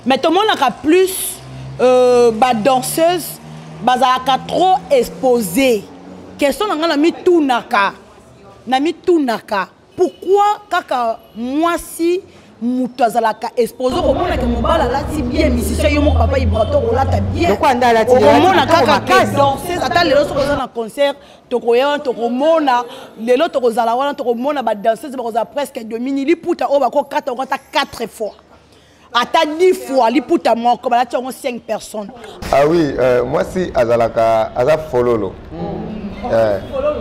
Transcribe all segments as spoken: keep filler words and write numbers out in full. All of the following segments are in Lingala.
Mais tout le monde a plus euh, bah, danseuse, bah, a trop exposé. Question n'a pas mis tout naka. N'a mis tout naka. Pourquoi kaka moi si Moutazalaka exposé au monde que mon bal là si bien musicien yo mon papa il brato là ta bien. Donc on a la télé. Au monde kaka danser attends les autres sont en concert to koya to komona les autres to zala wana to komona ba danseuse ba presque deux minutes li puta o ba ko quatre on ta quatre fois. Ata dix fois li puta moi comme là tu as cinq personnes. Ah oui, euh, moi si azalaka aza fololo. Euh,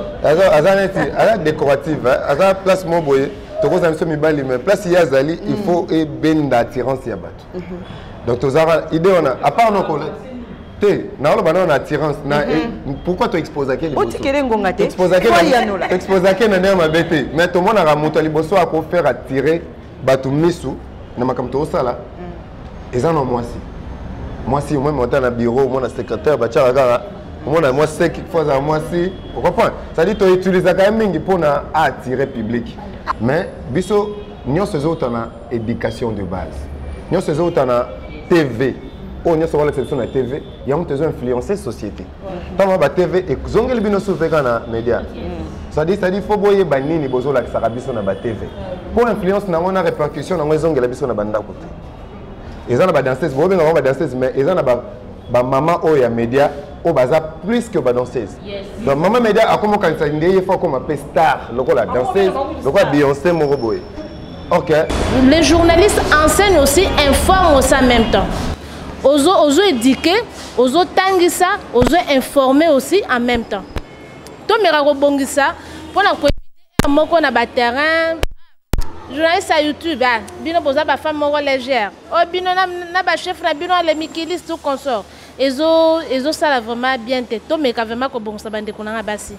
aza décorative, aza place mon boye. Mais place Yazali, il faut et ben d'attirance yabat. Donc tu as idée on a à part nos collègues. Té, na on a attirance na pourquoi tu exposes à quel Tu exposes à quel tu exposes à quel na ma bête. Mais tout le monde a ramonté liboso à quoi faire attirer batu misu na makam to sala. Et ça non moi si. Moi si moi monter na bureau, moi na secrétaire ba tchara moi moi c'est qu'il faut à moi si. Vous comprenez? Ça dit tu utilises quand même pour attirer public. Mais biso nous ces autres na éducation de base. Nous ces autres na T V. Oh nous sommes la sélection na T V, il y a des influencer société. Tant ma T V et zongeli bino soufeka na média. Ça dit ça dit faut boyer banini bozo la ça biso na ba T V. Pour influence na on a répercussion na zongeli biso na banda côté. Ils ont ba danseuse, bo benga ba danseuse mais ils ont ba ba maman o ya média au baza plus que ba danseuse. Donc maman média a comment quand ça ndeye faut comme appelle star, le la danseuse, le quoi Beyoncé Moroboy. OK. Les journalistes enseignent aussi, informent aussi en même temps. Ozo ozo éduquer, ozo tangisa, ozo informer aussi en même temps. To mera ko bongisa pour na ko moko na ba terrain. Journaliste à YouTube, ah, bino boza ba femme moko légère. Oh bino na na ba chef na bino les mikilis tout consort. Ezo ezo ça vraiment bien te. To meka vraiment ko bongisa bande ko na basi.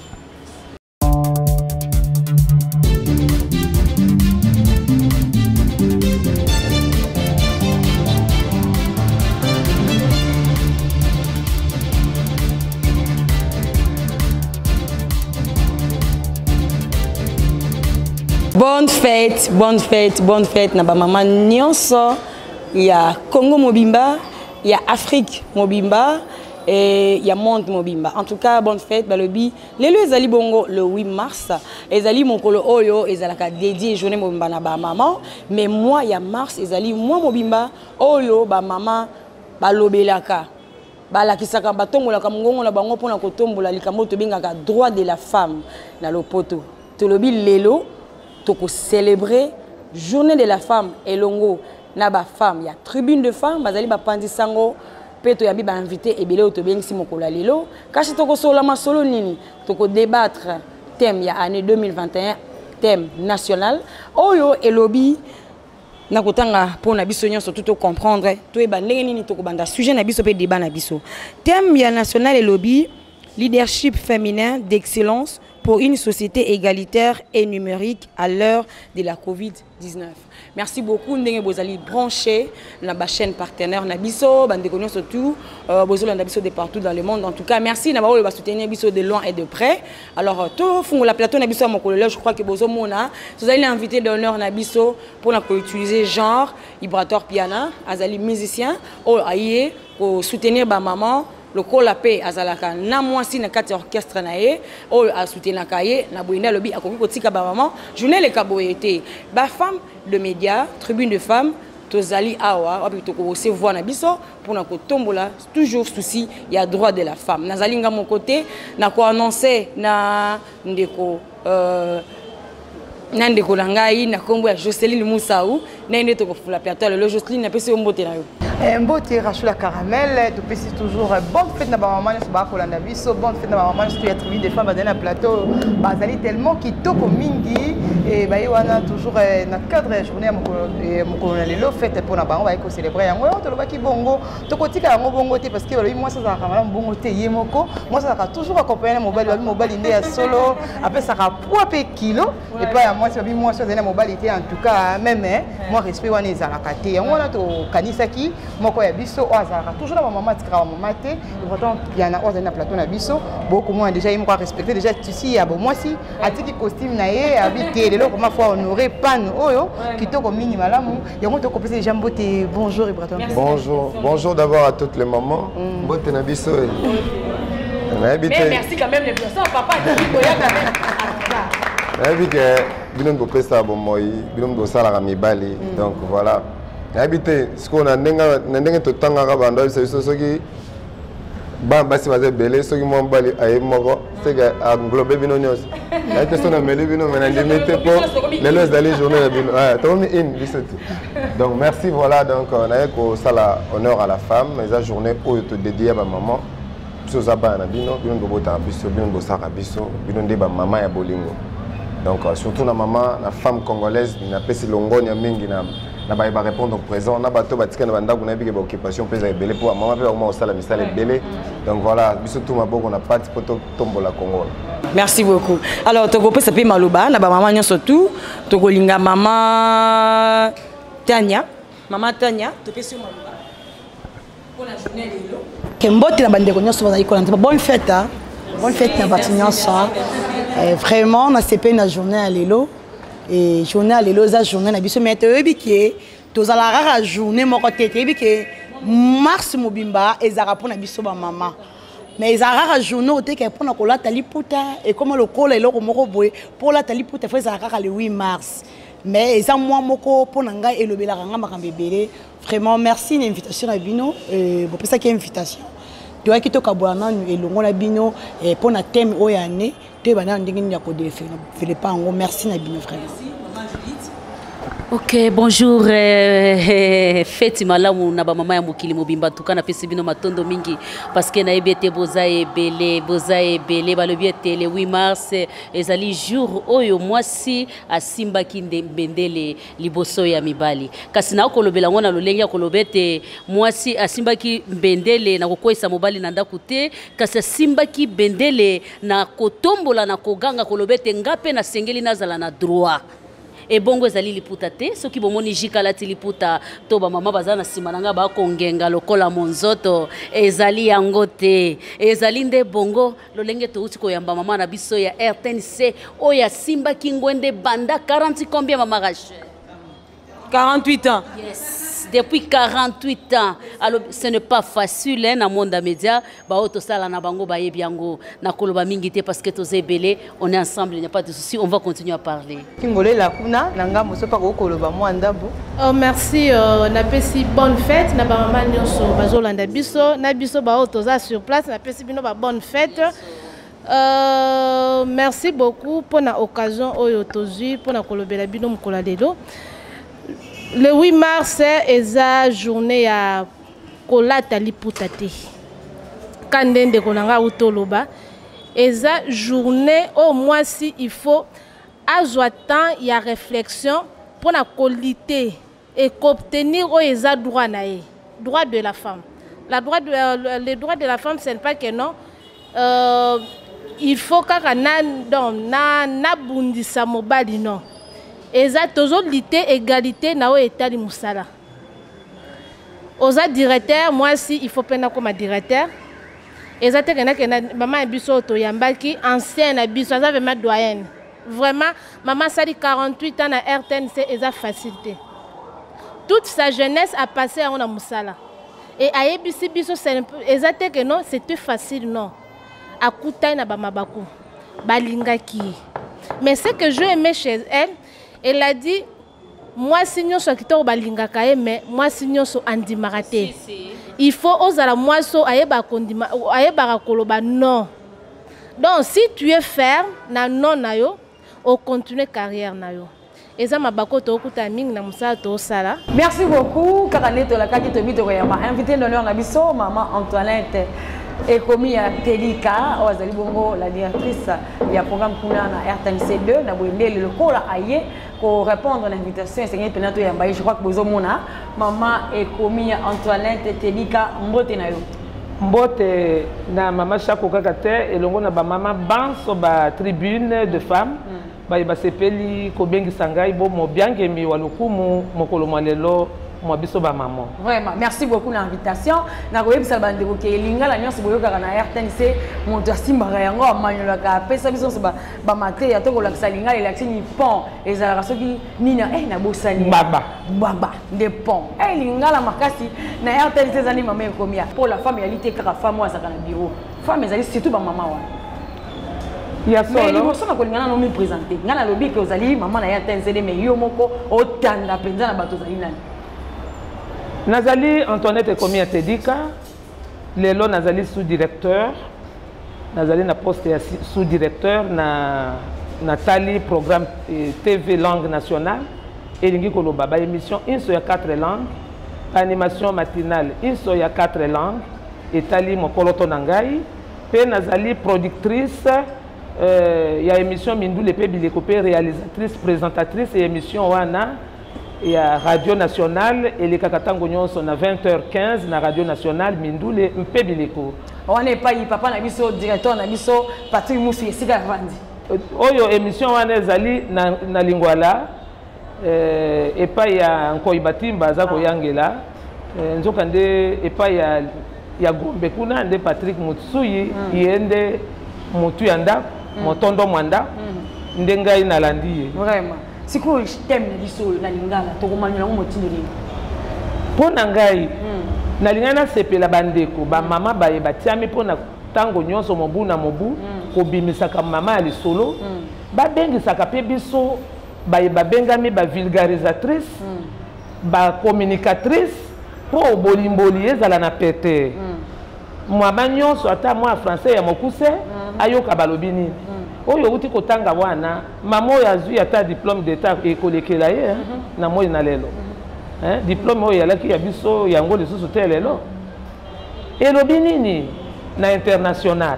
Bonne fête, bonne fête, bonne fête. Na ba maman nyonso, il y a Congo Mobimba, il y a Afrique Mobimba et il y a Monde Mobimba. En tout cas, bonne fête balobi. Lelo ezali bongo le huit mars, ezali mokolo oyo ezalaka dédié journée Mobimba na ba maman, mais moi il y a mars ezali moi Mobimba oyo ba maman balobelaka. Balakisaka batongolaka mongongo na bango pona kotombola likambo to bengaka droit de la femme na lopoto. Tolobi lelo toko célébrer journée de la femme et longo na ba femme il y a tribune de femmes bazali ba pandisango peto ya bi ba invité et belé to bengisi mokolo lelo kasi toko sola masolo nini toko débattre thème ya année deux mille vingt et un thème national oyo elobi na kotanga pona biso nyonso tout comprendre to e ba ndenge nini toko banda sujet na biso pe débat na biso thème ya national elobi leadership féminin d'excellence pour une société égalitaire et numérique à l'heure de la COVID dix-neuf. Merci beaucoup ndenge bozali branché na ba chaîne partenaire na biso bande konyo surtout bozolo na biso de partout dans le monde. En tout cas, merci na ba ba soutenir biso de loin et de près. Alors to fungo la plateau na biso mokolo je crois que bozo mona vous allez l'invité d'honneur na biso pour na ko utiliser genre vibratoire piano azali musicien o aye ko soutenir ba maman le col la paix azalaka na mwasi na kati orchestre na ye o a soutenir kaye na boyina lobi akoki kotika ba maman journée le kaboyete ba femme de médias tribune de femmes tozali awa wapi toko aussi voir na biso pour na kotombola toujours souci il y a droit de la femme nazali nga mon côté na ko annoncer na ndeko euh nande ko langai na kombo ya Jocelyne Moussaou na ndeko ko fula plateau le Jocelyne na pesi mbote na yo mbote Rachula Caramel depuis toujours bonne fête na ba maman so ba ko landa biso bonne fête na ba maman so ya tribune des femmes dans plateau bazali tellement kitoko mingi et ba wana toujours na cadre journée moko na lelo fête pour na bango ba ko célébrer yango to lo ba ki bongo to kotika yango bongo te parce que ba moi ça ça kamala bongo te yemoko moi ça ka toujours accompagner mobile ba mobile inde ya solo après ça ka poids pe kilo et pas moi ça bi moi ça na mobile en tout cas même moi respect wana ezalaka te yango wana tokanisaki moko ya biso oyo azalaka toujours na bamama atikaka bamama te pourtant yana oyo azali na plateau na biso bokomona déjà ye moko arespecte déjà tusi ya bomwasi atiki costume na ye abi te lelo koma fois honoré panne oyo kitoko mingi malamu yango tokopesa déjà mbote bonjour Ibraton. Bonjour, bonjour d'abord à toutes les mamans. Mbote na biso. Mais merci quand même les personnes papa dit koya quand même. Habite binom do pesa bo moyi binom do sala mibali donc voilà habite ce qu'on a ndenga ndenga to tanga ka bando c'est soki ba basi baze belé soki mo mbali ay moko c'est que englober bino nyos la question na meli bino mena ndimite po les les d'aller journée bino ah to mi in bisoti donc merci voilà donc on a ko sala honneur à la femme mais la journée où te dédié à ma maman biso zaba na bino bino do bota biso bino do saka biso bino ndeba maman ya bolingo. Donc euh, surtout la maman, la femme congolaise, n'a pas si longo ni mingi na na ba répondre au présent, na bato batika na banda kuna bige occupation pesa ebele pour maman pe au sala misala ebele. Donc voilà, surtout ma boko na parti poto tombo la Congo. Merci beaucoup. Alors to gope ça pe maluba na ba maman nyo surtout to golinga maman Tania, maman Tania, to pe sur maluba. Pour la journée lelo. Kembote na bande ko nyo so bazali ko na bonne fête hein. Bonne fête na batinyo so. Et vraiment, on a C P une journée à l'élo. Et journée à l'élo, c'est journée à biso. Mais tu as vu que tu as la rare journée, mon côté, tu as vu que mars mobimba, et ça répond à biso ma maman. Mais ils ont rare journée, tu as pour la cola taliputa et comme le col est là comme roboé pour la taliputa, faut ça rare le huit mars. Mais ils ont moi moko pour nanga et le belaranga makambebele. Vraiment, merci une invitation à Bino. Et pour ça qu'il y a invitation. Tu vois que tu as boire et le monde Bino et pour notre thème au année. Merci Nabino frère. Ok, bonjour. Euh, Feti malamu na ba mama ya mokili mobimba tukana pesi bino matondo mingi parce que na ebete boza ebele boza ebele ba le biete le huit mars ezali jour oyo mwasi asimba kinde bendele liboso ya mibali. Kasi na kolobela ngona lolenga kolobete mwasi asimba ki bendele na kokwesa mobali na ndaku te kasi asimba ki bendele na kotombola na koganga kolobete ngape na sengeli nazala na droit. Et bongo ezali liputa te soki bomoni jikalati liputa to ba mama bazana simananga ba kongenga lokola monzoto ezali yango te ezali nde bongo lolenge to uti ko yamba mama na biso ya R T N C o ya simba kingwende banda quarante combien mama Rachel quarante-huit ans. Yes. Depuis quarante-huit ans. Alors, ce n'est pas facile, hein, dans le monde des médias. Bah, auto sala na bango ba yebiango na koloba mingité parce que tous ebele, on est ensemble, il n'y a pas de souci, on va continuer à parler. Kingolé la kuna nanga moso pa ko koloba mo andabo. Oh merci, euh, na pesi bonne fête na ba mama nyonso bazolanda biso, na biso ba auto za sur place, na pesi bino ba bonne fête. Euh, merci beaucoup pour la occasion oyo tozui pour na kolobela bino mukola lelo. Le huit mars est la journée à Kolata Liputate. Kandende Konanga Utoloba. Et la journée, au moins si il faut, à temps, il y a réflexion pour la qualité et qu'obtenir les droits droit de la femme. La droit de, euh, les droits de la femme, ce n'est pas que non. Euh, il faut que na na bundisa mobali non. Et ça, toujours l'égalité na état de musala. Aux directeur, moi aussi, il faut prendre comme directeur. Et ça, c'est que maman est biso to yambaki ancienne biso, ça vraiment doyenne. Vraiment, maman sali quarante-huit ans na R T N C et ça facilité. Toute sa jeunesse a passé à ona musala. Et à ebisi biso c'est exact que non, c'était facile non. À kutai na bamabaku, balingaki. Mais ce que je aimais chez elle, elle a dit, moi, si nous sommes qui balinga kaye, mais moi, si nous sommes andimarate. Il faut oser la moi so ayeba kondima ayeba koloba non. Donc si tu es ferme na non na yo, on continue carrière na yo. Et ça m'a bako to kuta ming na musa to sala. Merci beaucoup Karane to la kaki to bito ya ma invité d'honneur na biso maman Antoinette et commis à Telika Ozali Bongo la directrice il y a programme kuna na R T N C deux na boendele le kola aye pour répondre à l'invitation c'est penato ya mbaye je crois que bozo mona maman et commis Antoinette Telika mbote na yo mbote na maman Chako Kakate et longo na ba maman ban so ba tribune de femmes baye basepeli kobengisa ngai bo mobiangemi wa lokumu mokolo malelo moi biso ba maman. Vraiment, merci beaucoup l'invitation. Na koyebisa bandeko ke lingala nyonso boyokaka na R T N C moto asimbaka yango amanyolaka pesa biso ba ba mate ya to kolakisa lingala elakisi ni pont ezalaka soki nina eh na bosani baba baba de pont eh lingala makasi na R T N C zani mama ekomia pour la femme yalité kaka femme wa saka na bureau femme ezali surtout ba mama wa ya solo mais liboso na kolingana no mi présenter ngana lobi ke ozali mama na R T N C mais yo moko otanda penza na bato zali nani. Nazali Antoinette Ekomi Tedika, lelo nazali sous-directeur, nazali na poste ya sous-directeur na Nathalie programme T V langue nationale et lingi koloba ba émission une sur quatre langues, animation matinale une sur quatre langues et tali mokoloto nangai, pe nazali productrice euh, ya émission Mindule pe bileko pe réalisatrice présentatrice et émission wana et à Radio Nationale et les Kakatango nyonso na vingt heures quinze na Radio Nationale Mindule mpe bileko. On n'est pas papa na biso directeur na biso Patrick Musu esika vandi. Oyo émission wana ezali na, na lingwala euh, epa ya Nkoi Batimba za koyangela euh, nzoka nde epa ya ya Gombe kuna nde Patrick Mutsuyi mm. yende mutu ya ndako mm. motondo mwanda mm. nde ngai nalandiye. Vraiment. Siko thème na biso na lingala to komanyola ngo motino ni pona ngai na lingana sepela bandeko ba mama baye batiami pona tango nyonso mobu na mobu ko bimisaka mama ali solo ba bengisaka pe biso baye babengami ba vulgarisatrice ba communicatrice po bolimboli ezala na pete mwa nyonso ata mwa français ya mokuse ayoka balobi nini oyo uti kotanga wana mama oyo azwi ata diplôme d'état ekolekela ye na moi na lelo hein diplôme oyo yalaki ya biso yango lisusu te lelo elobi nini na international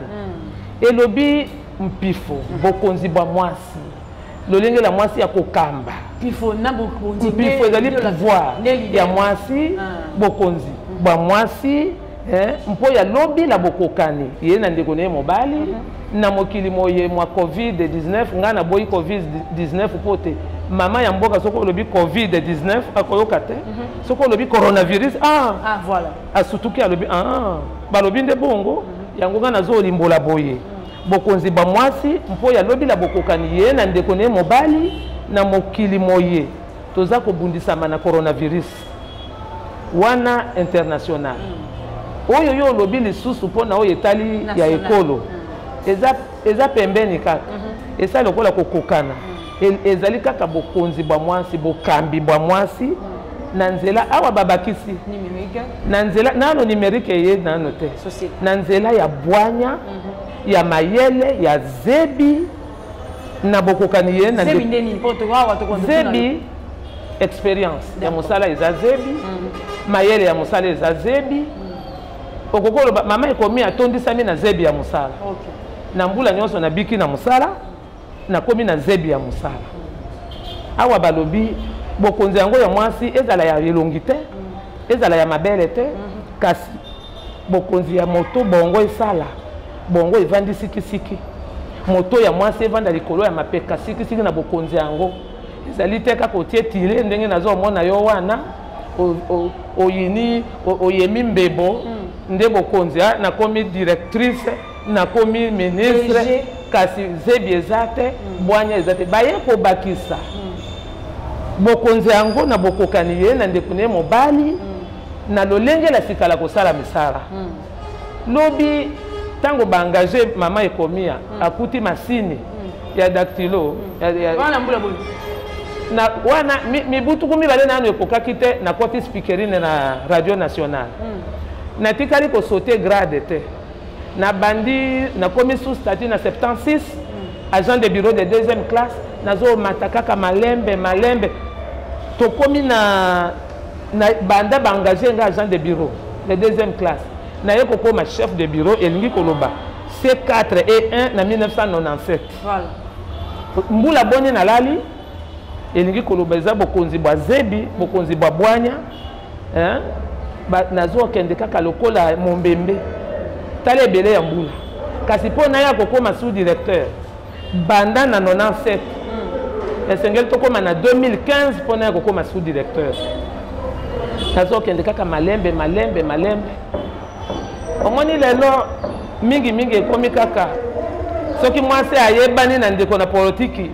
elobi mpifo bokonzi bwa mwasi lolenge la mwasi ya kokamba pifo na bokonzi mpifo ezali pouvoir ya mwasi bokonzi bwa mwasi eh mpo ya lobi la bokokani ye na ndeko ne mobali uh -huh. na mokili moye mwa covid dix-neuf ngana boyi covid dix-neuf pote mama ya mboka soko lobi covid dix-neuf akoyoka te uh -huh. soko lobi coronavirus ah ah voilà asutuki alobi ah balobi nde bongo uh -huh. yango ngana zo limbola boye uh -huh. bokonzi ba mwasi mpo ya lobi la bokokani ye na ndeko ne mobali na mokili moye toza kobundisama na coronavirus wana international uh -huh. oyo yo lobi lisusu pona oyo etali ya ekolo eza eza pembeni kaka esa lokola kokokana ezali kaka bokonzi bwa mwasi bokambi bwa mwasi na nzela awa babakisi na nzela nano numerique ye nano te na nzela ya bwanya ya mayele ya zebi na bokokani ye na zebi experience ya mosala eza zebi mayele ya mosala eza zebi okokolo mama ekomi atondisami na zebi ya musala okay. na mbula nyonso na biki na musala na komi na zebi ya musala awa balobi bokonzi yango ya mwasi ezala ya elongi te ezala ya mabele te kasi bokonzi ya moto bongo esala bongo evandi sikisiki moto ya mwasi evanda likolo ya mapeka sikisiki na bokonzi yango ezali te kaka otie tile ndenge nazomona yo wana oyini oyemi mbebo nde bokonzi na komi directrice na komi ministre kasi zebi eza te bwanya eza te baye kobakisa bokonzi yango na bokokani ye na ndeko ne mobali na lolenge la sikala kosala misala lobi tango baengage mama ekomia akuti masini ya dactylo na wana mibutuku mibale nano ekokaki te na koti speakerine na Radio Nationale na tikali ko sauter grade te na bandi na komi sous statut na soixante-six agent de bureau de deuxième classe nazo matakaka malembe malembe to komi na na banda ba engagé nga agent de bureau de deuxième classe na yeko koma chef de bureau elingi koloba C quatre et un na mille neuf cent quatre-vingt-dix-sept voilà mbula boni na lali elingi koloba eza bokonzi bwa zebi bokonzi bwa bwanya hein ba nazo kende kaka lokola mombembe tala ebele ya mbula kasi po na ya kokoma sous directeur banda na quatre-vingt-dix-sept esengeli tokóma na deux mille quinze mpona ya kokóma sous directeur nazokende kaka malembe malembe malembe omoni lelo mingi mingi ekomi kaka soki mwasi ayebani na ndeko na politiki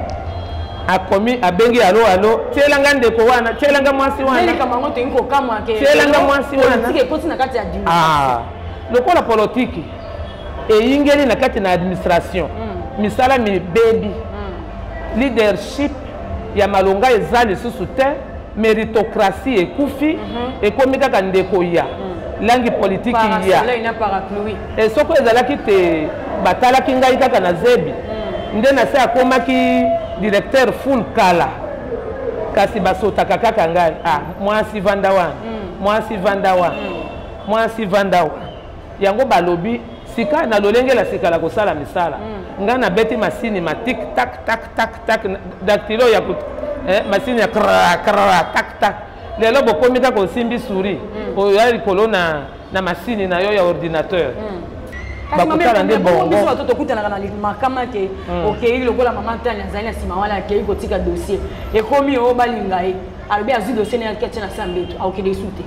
akomi abengi alo alo tielanga ndeko wana tielanga mwasi wana tielanga mwasi wana ah lokola politiki eyingeli na kati na administration misala mibebi leadership ya malonga eza lisusu te méritocratie ekufi ekomi kaka ndeko ya langi politiki ya e soko ezalaki te batalaki ngai kaka na zebi nde na se akomaki directeur full kala kasi basotaka kaka ngai ah mwasi vanda wana mwasi vanda wana mwasi vanda wana yango balobi sika na lolenge la sika la kosala misala nga na beti masini ma tik tak tak tak tak dactylo ya kut eh masini ya kra kra tak tak lelo bokomi ka ko simbi souris o ya likolo na na masini na yo ya ordinateur bakutala nde bongo biso batoto kutana na makama ke okay lokola mama tanya zali na sima wala ke iko tika dossier ekomi o balinga e albi azu dossier na ketcha na sambeto au ke desute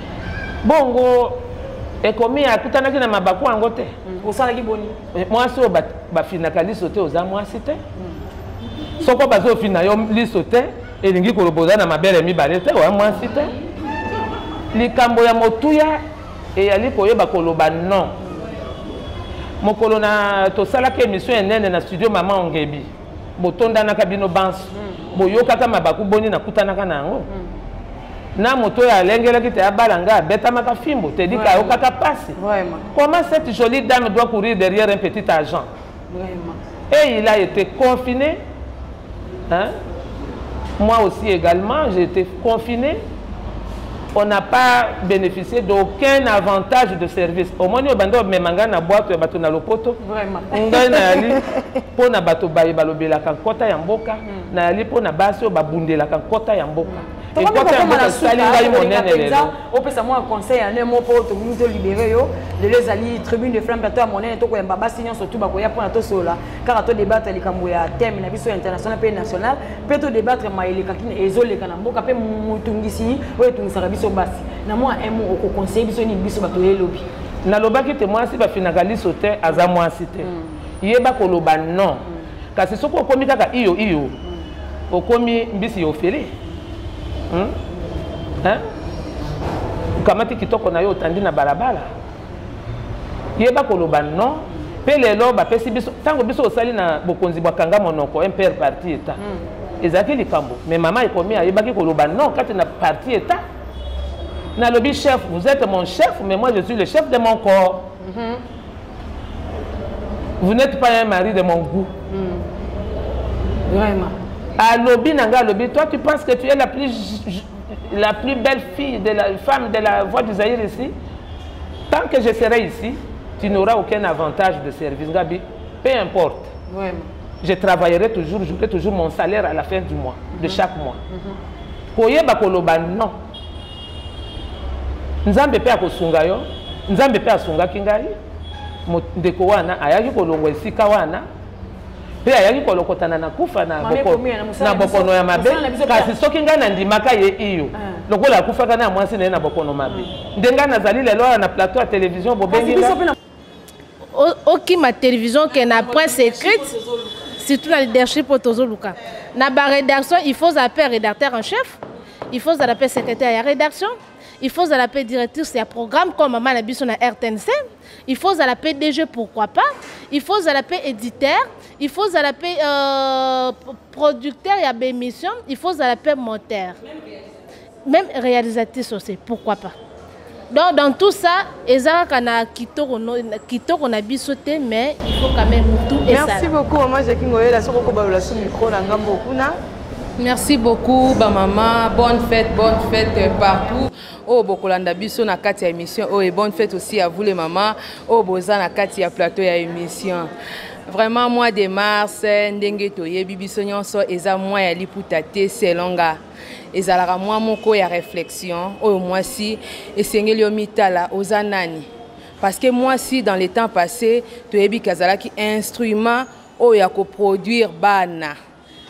bongo ekomi akutanaki na mabaku yango te osalaki boni mwasi oyo bafinaka liso te oza mwasi te soko bazofina yo liso te elingi koloboza na mabele mibale te oya mwasi te likambo ya motuya eyali koyeba koloba non mokolo na tosalaki émission enene na studio mama ongebi botondanaka bino banso boyokaka mabaku boni nakutanaka na yango na moto ya lengelaki te abalanga abetamaka fimbo te dika ayokaka pasi comment cette jolie dame doit courir derrière un petit agent et il a été confiné hein? Moi aussi également j'ai été confiné. On n'a pas bénéficié d'aucun avantage de service. Au moins, on a memanga na boîte bato na lopoto. Vraiment. On a ali pour na bato baye balobela kan kota ya mboka na ali pour na basi o babundela kan kota ya mboka. Et kota ya mboka sali ngai monene lelo. On peut savoir un conseil un mot pour te nous libérer yo. Les ali tribune de flamme bato monene to ko yamba basi nyon surtout ba ko ya pour na to sola. Car to débattre likambo ya thème na biso international pe national. Pe to débattre maile kakine ezole kana mboka pe mutungisi o tungisa biso basi na moi un mot au conseil biso ni biso bato yelobi na lobaki te mwasi bafinaka liso te aza mwasi te yeba koloba non kasi soko okomi kaka iyo iyo okomi mbisi yofele hein ukamati kitoko na yo otandi na balabala yeba koloba non pe lelo bapesi biso tango biso osali na bokonzi bwakanga monoko un père parti état ezalaki likambo mais mama ekomi ayebaki koloba non kati na parti état na lobby chef, vous êtes mon chef, mais moi je suis le chef de mon corps. Mm-hmm. Vous n'êtes pas un mari de mon goût. Mm. Vraiment. À lobby nanga lobby, toi tu penses que tu es la plus la plus belle fille de la femme de la voix du Zaïre ici? Tant que je serai ici, tu n'auras aucun avantage de service, Gabi. Peu importe. Vraiment. Je travaillerai toujours, j'aurai toujours mon salaire à la fin du mois, mm-hmm. de chaque mois. Koye bakoloba non. Nzambe pe akosunga yo nzambe pe asungaki ngai ndeko wana ayaki kolongwa esika wana pe ayaki kolokotana na kufa na boko na bokono ya mabe kasi soki ngai nandimaka ye iyo lokola akufaka na mwasi na ye na bokono mabe ndenga nazali lelo na plateau ya télévision bobengi oki ma télévision ke na presse écrite surtout la leadership otozoluka na ba rédaction il faut appeler rédacteur en chef il faut appeler secrétaire à rédaction. Il faut la paix directrice et un programme comme Maman Nabiso na R T N C. Il faut la paix D G, pourquoi pas. Il faut la paix éditeur. Il faut la paix euh, producteur et émission. Il faut la paix monteur. Même réalisatrice aussi, pourquoi pas. Donc dans tout ça, Ezara kana kito kona bisoté, mais il faut quand même tout et ça. Merci beaucoup Maman Jackie Ngoye la soko ba la micro na ngambo kuna. Merci beaucoup, ba maman. Bonne fête, bonne fête partout. Oh, Bokolanda Biso na kati ya émission. Oh, et bonne fête aussi à vous les mamans. Oh, Boza na kati ya plateau ya émission. Vraiment, mois de mars, ndenge toye bibiso nyonso eza mois ya liputa te selonga. Ezalaka mois moko ya réflexion. Oh, moi si esengeli o mitala oza nani. Parce que moi si dans les temps passés, toyebi kazalaki instrument oh ya ko produire bana.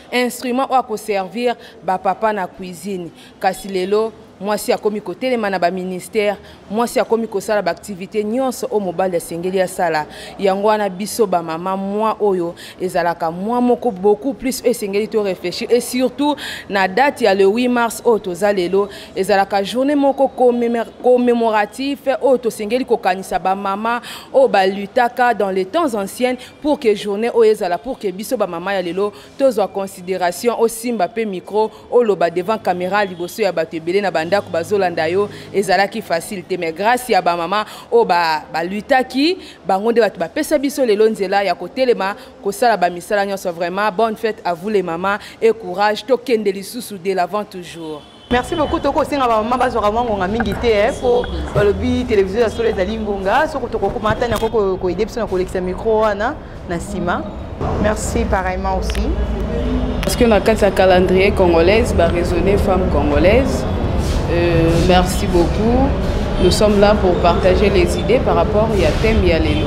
instrument oyo akoservir bapapa na cuisine. Kasi lelo mwasi akomi kotelema na ba ministère, mwasi akomi kosala ba activité nyonso o mobile ya sengeli ya sala. Yango wana biso ba mama mwa oyo ezalaka mwa moko beaucoup plus esengeli to réfléchir et surtout na date ya le huit mars o toza lelo ezalaka journée moko commémoratif o to sengeli kokanisa ba mama o ba lutaka dans les temps anciens pour que journée o ezala pour que biso ba mama ya lelo tozo considération o simba pe micro o loba devant caméra liboso ya bato ebele na ndako bazolanda yo ezalaki facilité mais grâce ya ba mama o ba ba lutaki bango nde bato bapesa biso lelo nzela ya kotelema kosala ba misala nyonso. Vraiment bonne fête à vous les mamans et courage to kende lisusu de l'avant toujours. Merci beaucoup toko singa ba mama bazora mwango mingi te po balobi télévision ya Soleil ezali ngonga soko toko komata na koko ko aider biso na kolekisa micro wana na sima. Merci pareillement aussi parce que na kati ya calendrier congolaise ba raisonner femme congolaise. Euh, merci beaucoup. Nous sommes là pour partager les idées par rapport à thème et à l'élo.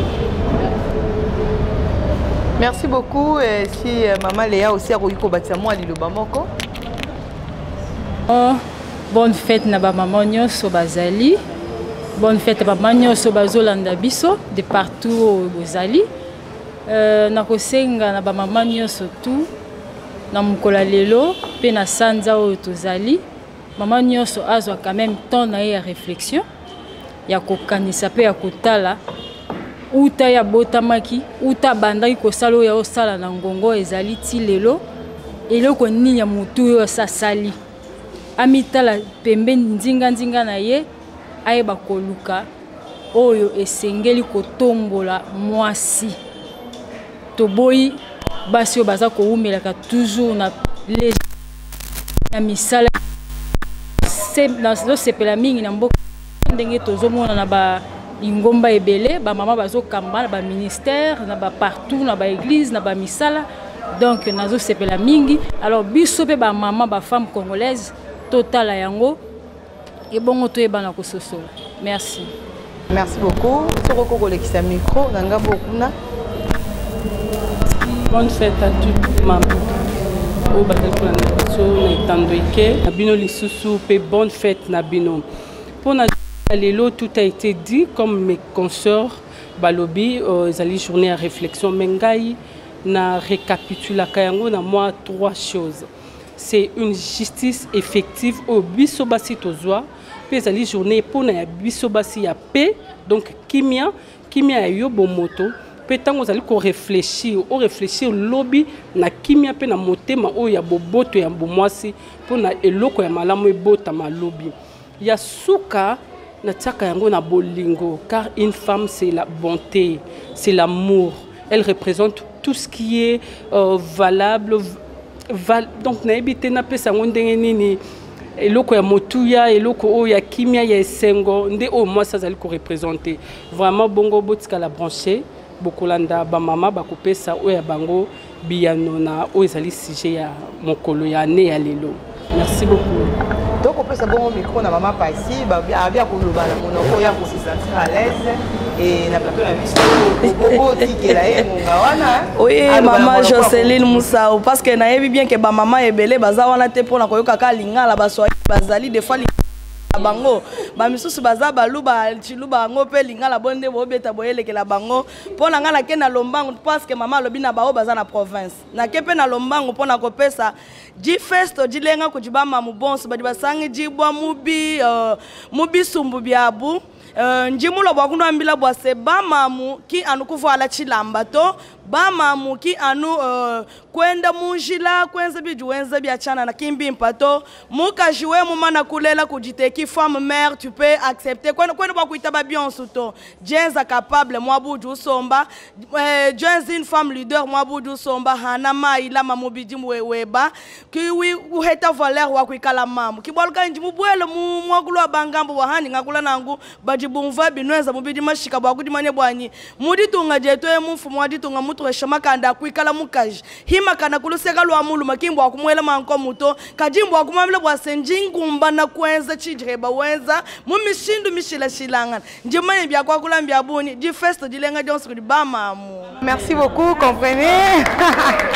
Merci beaucoup. Et si euh, Maman Léa aussi a reçu moi Lilo Bamoko. Oh, bonne fête na ba maman nyonso bazali. Bonne fête ba maman nyonso bazolanda biso de partout bozali. Euh, na kosenga na ba maman nyonso tout na mukola lelo pe na sanza o tozali. Maman nyonso azwa quand même temps na ya réflexion ya kokanisa pe ya kotala uta ya botamaki uta bandaki kosala ya osala na ngongo ezali ti lelo eloko nini ya mutu yo sasali amitala pembeni nzinga nzinga na ye ayeba koluka oyo esengeli kotombola mwasi toboyi basi yo baza koumelaka toujours na les ya misala dans sepela mingi na mboka ndenge tozomona na ba ingomba ebele ba mama bazokamba na ba ministère na ba partout na ba église na ba misala donc nazo sepela mingi. Alors biso pe ba mama ba femme congolaise totala yango et bongo to ebana ko sosola. Merci. Merci beaucoup. Soko kolekisa micro nanga bokuna. Bonne fête à toutes maman. Au Nabino Lisusu, bonne fête Nabino. Pour Nabino, tout a été dit, comme mes consoeurs, Balobi, ils journée à réflexion. Mengai, na récapitula Kayango, na moi trois choses. C'est une justice effective au Bisobasi Tozoa, puis ils journée pour na Bisobasi ya paix, donc Kimia, Kimia Yobo Moto. Pétant vous allez réfléchir, ou réfléchir lobby na kimia pe na motema o ya boboto ya bomwasi pour na eloko ya malamu ebota ma lobby. Ya suka na tsaka yango na bolingo car une femme c'est la bonté, c'est l'amour. Elle représente tout ce qui est euh, valable val, donc na ebité na pesa ngondenge nini eloko ya motuya eloko o ya kimia ya esengo nde o moi ça allait représenter. Vraiment bongo botika la brancher. Bokolanda ba mama bakopesa oya bango biyano na o ezali sujet ya mokolo ya ne ya lelo. Merci beaucoup. Donc on peut se bon micro na maman Pasi ba bien ko loba na monoko ya ko se sentir à l'aise et na plateau na biso beaucoup tikela e monga wana. Oui maman Jocelyne Moussa parce que na yebi bien que ba maman ebele baza wana te pona koyoka ka lingala baswa bazali des fois bango ba misusu baza baluba chiluba ngo pe lingala bonde bobeta boyeleke la bango pona ngala ke na lombango parce que mama lobi na bao baza na province na kepe na lombango pona kopesa ji festo jilenga kujibama mubonso badi basangi jibwa mubi uh, mubi sumbu biabu Uh, njimulo bwakundu ambila bwase bamamu ki anu kuvala chilamba to bamamu ki anu uh, kwenda munjila kwenza bijuwenza biachana na kimbi mpato muka jiwe mumana kulela kujiteki femme mère tu peux accepter kwenda kwenda bwakuita ba bionsu to jenza capable mwabuju somba uh, jenza une femme leader mwabuju somba hana maila mamubiji mweweba ki wi uheta valeur wa kuikala mamu kibolka njimu bwele mu mwakulwa bangambo wahani ngakula nangu bumva binweza mubidi mashika bwa kudimanye bwanyi mudi tunga jeto e mufu mwadi tunga mutu weshama kanda kuikala mukaji hima kana kuluseka lwa mulu makimbo akumwela manko muto kajimbo akumamle bwa senjingumba na kwenza chijreba wenza mumishindu mishila shilangana njimanye bya kwa kulambya buni di festo dilenga jonsu kudi bamamu. Merci beaucoup, comprenez.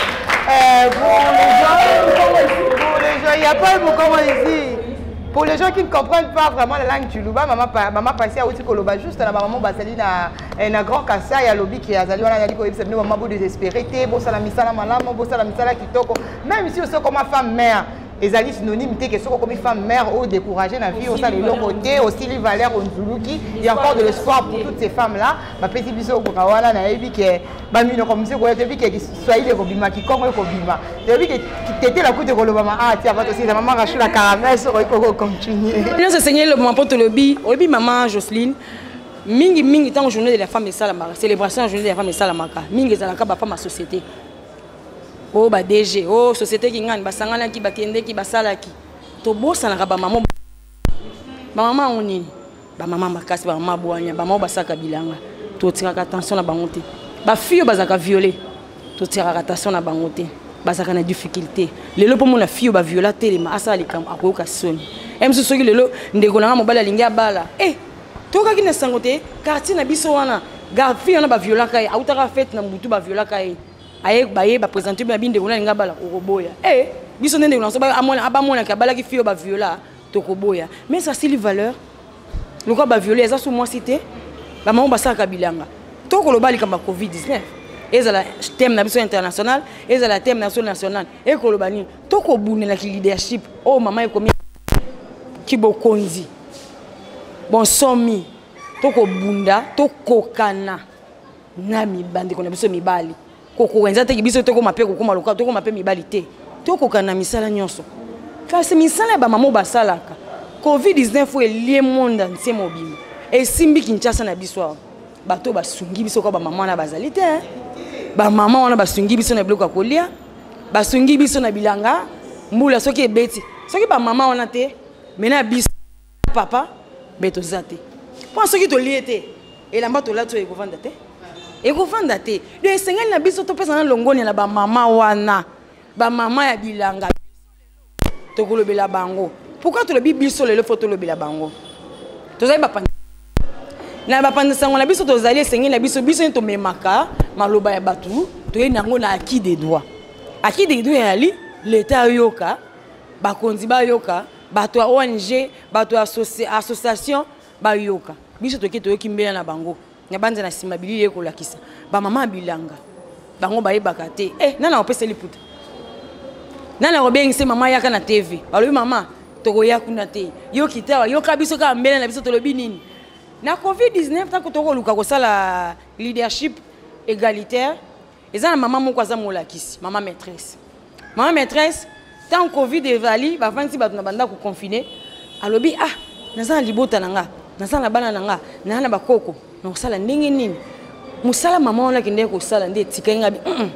Euh, pour les gens, pour les gens, il n'y a pas beaucoup comme ici. Pour les gens qui ne comprennent pas vraiment la langue Tshuluba, maman maman passé à Outi Koloba juste la maman basali na na grand kassa ya lobby qui a zali wana yali ko yebisa bino maman bo désespéré te bo sala misala malamu bo sala misala kitoko même si aussi comme femme mère ezali synonyme te que soko comme femme mère ou décourager la vie au sala le côté aussi les valeurs au Nzuluki il y a encore de l'espoir pour toutes ces femmes là ba petit biso ko kawala na yebi que ba mino comme monsieur ko yebi que soit il ko bima ki kongo ko bima yebi que tete la coute ko lo mama ah tiens va aussi la maman rachu la caramel so ko continuer nous enseigner le moment pour le lobby obi maman Jocelyne mingi mingi tant journée de la femme et ça la célébration journée de la femme et ça la maka mingi za la ka ba femme société oh ba D G oh société qui ngani basangana ki bakende ki basala ki to bosa na ba maman ba maman onini ba maman makasi ba maman boanya ba maman basaka bilanga to tiraka attention na bangote ba fille bazaka violer to tiraka attention na bangote bazaka na difficulté lelo pour mon fille ba viola telema asala likam akoyoka soni em so soki lelo ndeko na mobala lingia bala eh to ka kina sangote quartier na biso wana ga fille na ba viola kai autaka fête na mutu ba viola kai aye baye ba présenter ba binde ko linga bala okoboya eh biso ndende ko ba amona abamona ka bala ki fille ba viola to koboya mais ça c'est les valeurs le quoi ba violer ça sous moi cité ba maman ba saka bilanga to ko lo bali kamba covid dix-neuf ezala thème na biso international ezala thème national et ko lo bani to ko bunela ki leadership oh maman e komi ki bokonzi bon somi to ko bunda to kokana na mibandi ko na biso mibali ko ko wenza te biso to ko mape ko koma loka to ko mape mibali te to kokana misala nyonso kasi misala ba maman ba salaka covid dix-neuf e lié monde entier mobile et simbi Kinshasa na biso bato basungi biso ko ba maman na bazali te ba maman wana basungi biso na biloko kolia basungi biso na bilanga mbula soki ebeti soki ba maman wana te mena biso papa beto zate pour soki to lié te elamba to la to ekovanda te ekovanda te de sengeli na biso to pesa na longoni na ba maman wana ba maman ya bilanga to kolobela bango pourquoi to le biso le photo le bila bango to zai ba na ba pandisango na biso to zali sengeli na biso biso to memaka maloba ya batu to ye nango na acquis des droits acquis des droits yali l'état yoka ba konzi ba yoka bato O N G bato association ba yoka biso to ke to yokimbela na bango na banza na sima bili ye ko lakisa ba mama bilanga bango ba yebaka te eh nana opesa liputa nana obengise mama yaka na T V balobi mama to ko yakuna te yo kitawa yo kabiso ka mbela na biso to lobi nini na covid dix-neuf ta ko to ko luka ko sala leadership égalitaire ezana mama moko aza molakisi mama maîtresse mama maîtresse tant covid evali ba vanti ba banda ko confiner alobi ah nazana libota nanga nazana bana nanga nana bakoko na sala ndenge nini musala mama wana kende ko sala nde tikenga bi mm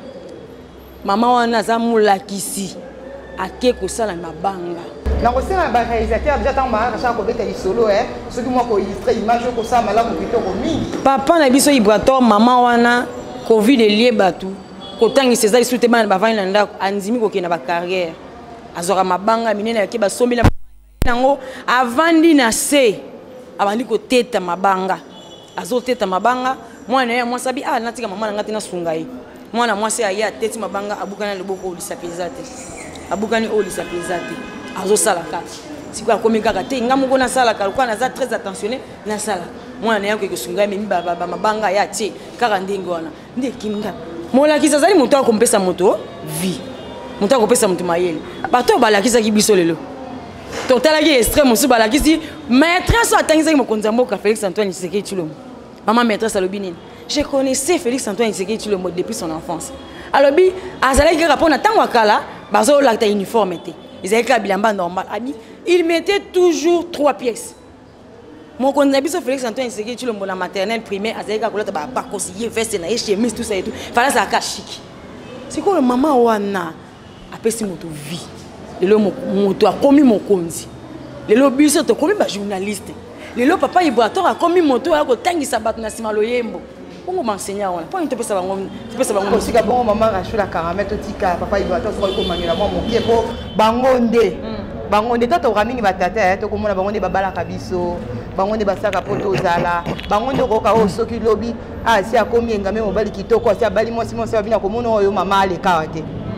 mama wana za molakisi ake ko sala mabanga na ko sala ba réalisateur déjà tant ba cha ko beta solo eh soki mo ko illustrer image ko sa malamu kitoko mingi papa na biso ibrato mama wana covid elie batu ko tangi seza isute bana ba vana ndako anzimi ko kena ba carrière azora mabanga minene yake ba sombi na nango avandi na se abandi ko teta mabanga azo teta mabanga mwana ya mwasabi ah natika mama na ngati na sungai mwana mwasi aya teti mabanga abukana liboko olisapezate abukani olisapezate azo sala kati sikwa komika kate ngamu kona sala kalukwa na za très attentionné na sala mwana yako ko sungai mimi baba mabanga ya ti kaka ndingo wana ndi kinga mola kizazali muto akompesa moto vie muto akopesa muto mayele bato balakisa kibiso lelo totala ki extrême musu balakisi maîtresse atangisa mokonzi mboka Félix Antoine Tshisekedi Tshilombo maman maîtresse alobi nini je connaissais Félix Antoine Tshisekedi Tshilombo depuis son enfance alobi azalaki kaka pona tango akala bazo lakta uniforme te ezalaki ka bilamba normal abi il mettait toujours trois pièces mokonzi biso Félix Antoine Tshisekedi Tshilombo na maternelle primaire azalaki ka kolata ba bakosi ye veste na chemise tout ça et tout fallait ça ka chic c'est quoi le maman wana apesi moto vie lelo moto akomi mokonzi lelo biso to komi ba journaliste lelo papa Ibrator akomi moto ya ko tangisa bato na sima loyembo bongo m'enseignant wana pas pesa bango pesa bango aussi ka bongo maman Rachel la caramel to tika papa Ibrator so ko mangela mo mokie po bango nde bango nde tato ramingi batata to komona bango nde babala kabiso bango nde basaka poto zala bango nde ko ka o soki lobi ah si akomi engame mobali kitoko si abali mo simo si abina komona oyo mama ale kawate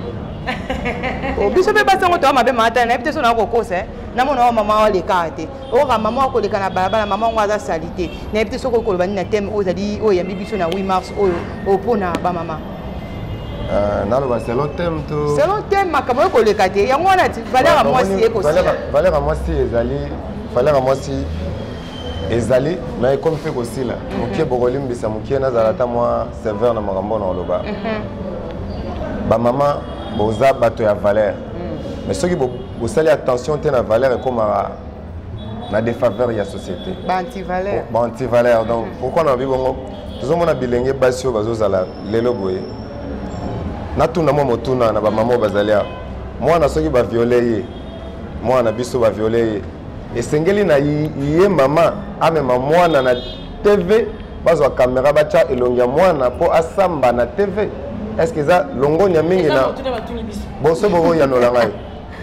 biso mpe basango toa mabe mata na peut-être na kokosa na mona mama wale kate o ka mama ko leka na balabala mama ngo aza salite na peut-être soko ko bani na thème ozali o ya bibiso na huit mars oyo opona ba mama euh naloba selon thème to selon thème makambo ko leka te yango wana valeur moi si eko valeur moi si ezali valeur moi si ezali mais comme fait aussi là mokie bokolimbisa mokie nazala ta moi sévère na makambo na oloba ba mama boza bato ya valeur mais ceux qui vous salez attention à la valeur comme à la défaveur de la société. Anti-valeur. Bon, anti-valeur. Donc, pourquoi on a vu bon, tout le monde a bilingué basio bazozala lelo boye. Na tuna mo motuna na ba maman bazalia. Moi na ceux qui ba violer. Moi na biso ba violer. Et sengeli na yé maman a même moi na na T V bazo caméra bacha elongia moi na po asamba na T V. Est-ce que ça longo nya mingi na bon so bobo ya no la ngai.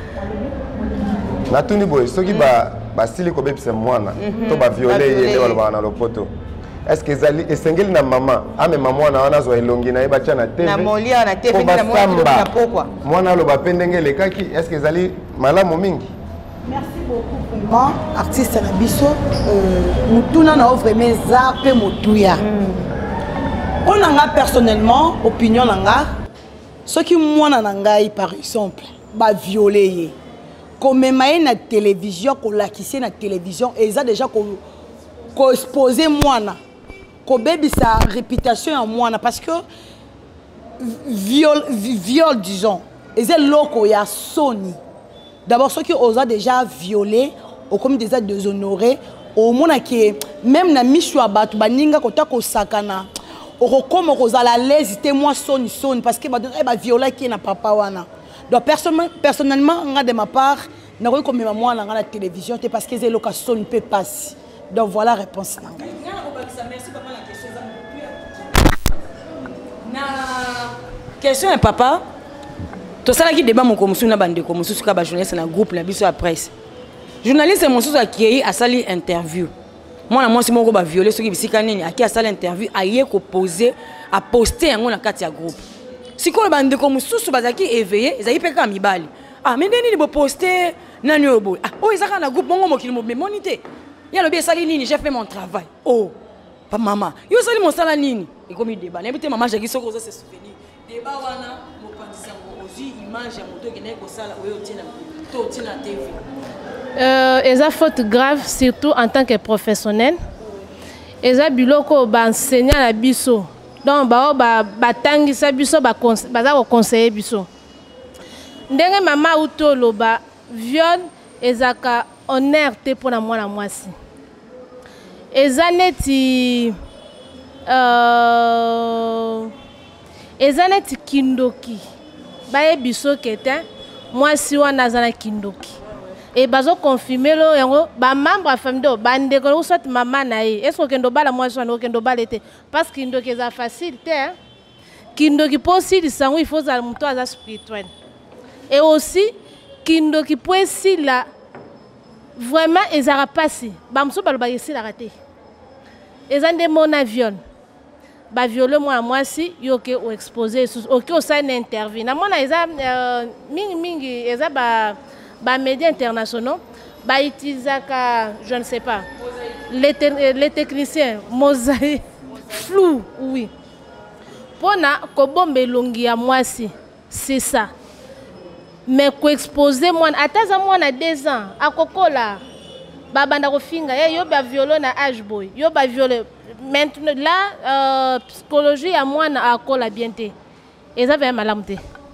Na tuni boy soki ba ba sili ko bebisa mwana to ba violer yende wala ba na lopoto. Est-ce que zali esengeli na mama ame mama na wana zo elongi na ibacha na T V na molia na T V na mwana na pokwa mwana lo ba pendenge le kaki est-ce que zali malamu mingi. Merci beaucoup vraiment artiste na biso euh mutuna na vraiment za pe mutuya. On a personnellement opinion nanga ce qui mwana nanga par exemple ba violer comme maïe na télévision ko lakisi na télévision et ça déjà ko ko exposer mwana ko baby sa réputation en mwana parce que viol viol disons et c'est loko ya Sony d'abord ceux qui osent déjà violer au comme déjà déshonoré au mona qui même na michwa batu baninga ko ta ko sakana au comme kozala l'aise moi Sony Sony parce que ba ba violer qui na papa wana. Donc personnellement, personnellement, de ma part, je ne sais pas moi dans la télévision parce que c'est l'occasion ne peut passer. Donc voilà la réponse. Merci papa la question. Na question est papa. Tout ça qui débat mon commission na bande comme sous ka ba journaliste na groupe na biso à presse. Journaliste mon sous qui a sali interview. Moi na moi si mon ko ba violer ceux qui bisika nini a qui a sali interview a yé ko poser a poster yango na kati ya groupe. Si ko bande ko mususu bazaki éveillé ezali peka mibali ah mais ndeni bo poster nani obo ah oh ezaka na groupe bongo mokili mo monité ya lobi sali nini j'ai fait mon travail oh pa maman yo sali mon sala nini et comme débat n'habite maman j'ai soko ça se souvenir débat wana mo pandisa ko ozi image ya moto ki na ko sala oyo tina to tina T V euh eza faute grave surtout en tant que professionnel eza biloko ba enseignant la biso. Donc ba ba batangisa biso ba baza ko conseiller biso ndenge mama utolo ba viol ezaka honneur te pona mwana mwasi ezaneti euh ezaneti kindoki ba biso kete mwasi wana zana kindoki et bazo confirmer lo yango ba membre famille do bande ko soit maman na ye est-ce que kendo bala mwasi wana kendo bala te parce que kindoki za facile te hein kindoki possible sango il faut za muto aza spirituel et aussi kindoki possible la vraiment ezara passer ba mso balo ba yesi la raté ezande mon avion ba violer moi mwasi yoke o exposer OK o sa interview na mona eza mingi mingi eza ba ba médias internationaux ba utilisaka je ne sais pas les les techniciens mosaïque flou oui pona ko bombe longi ya mwasi c'est ça mais ko exposer moi ataza moi na deux ans akokola ba banda ko finga yo ba violé na âge boy yo ba violé maintenant là euh, psychologie ya moi na akola bien té et ça va malamté.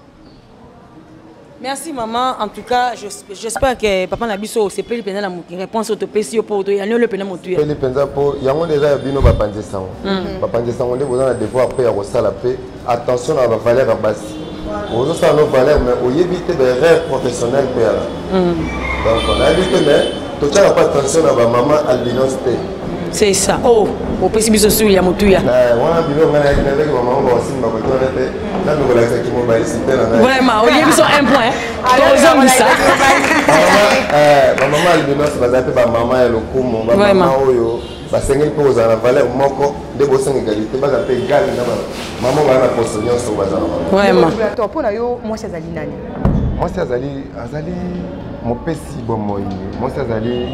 Merci maman, en tout cas j'espère que papa Nabiso c'est pas la réponse au topesi pour to ya le pena motu. Peli penza po yango déjà bino ba panje sango. Ba panje sango nde bozana devoir pe ya ko sala pe attention à ba valeur à base. Ozo sa no valeur mais au éviter des erreurs professionnelles pe ala. Donc on a évité mais to tala pas attention à ba maman albinos te. C'est ça. Oh, au pesi biso sur ya motu ya. Na wana bino ngana ya avec maman ba simba ko to te. Vraiment, au lieu de un point, maman, maman albinos, maman, maman, basengeli mpo kozala na valeur moko nde bosenga égalité baza mpe égal na mama baa na poso nyonso bazala vraiment mpona yo mwasi azali nani? mwasi azali azali mopesi bomoi mwasi azali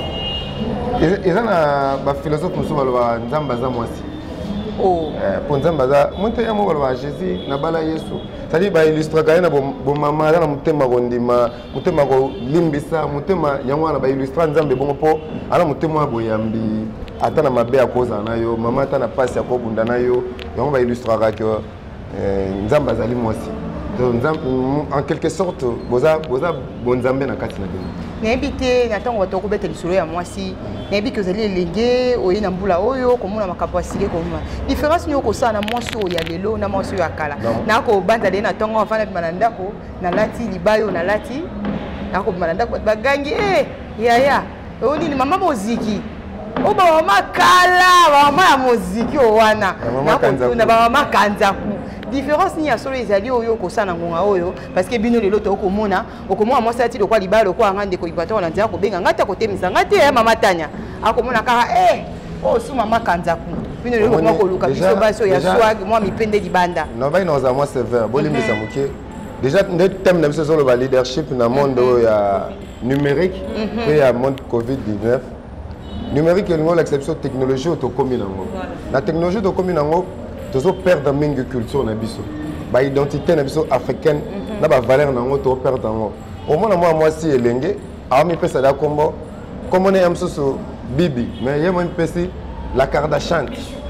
eza na baphilosophe mosusu baloba nzambe aza mwasi mpo nzambe aza moto ya moko baloba jésus na bala yesu cetadi baillustraka ye na bomama aza na motema kondima motema kolimbisa motema yango wana baillustra nzambe bongo mpo ana motema ya boyambi ata na mabe akozala na yo mama ata na pasi ya kobunda na yo yango baillustraka ke nzambe azali mwasi en quelque sorte boza boza bonzambe na kati na bino nayebi te na ntango bato okobeta lisolo ya mwasi nayebi ke ozali elenge oye na mbula oyo komona makambo asike komona différence nini okosala na mwasi oyo ya lelo na mwasi oyo ya kala nakobanda le na ntongo afanda bima na ndako nalati libaya oyo nalati nakobima na ndako bato bagangi e yaya oyo nini mama moziki oyo bamama kala bamama ya moziki oyo wana nakotuna bamama kanzaku différence ni ya solo ezali oyo kosana ngonga oyo parce que bino lelo to komona okomona mwasi ati lokwa libala lokwa ngande ko ipato na nzia ko benga ngata ko temisa ngati ya mama tanya akomona kaka eh oh su mama kanzaku bino lelo ko koluka biso baso ya swag moi mipende libanda no ba ina za moi sévère bolimbisa muke déjà nde thème na biso solo ba leadership na monde ya numérique et ya monde covid dix-neuf numérique est l'exception technologie autocommune nango la technologie autocommune nango tozo perdre mingi culture na biso ba identité na biso africaine na ba valeur nango to perdre nango au moins moi moi si elenge a mi pesa da kombo comme on est amsoso bibi mais yé moi pesi la Kardashian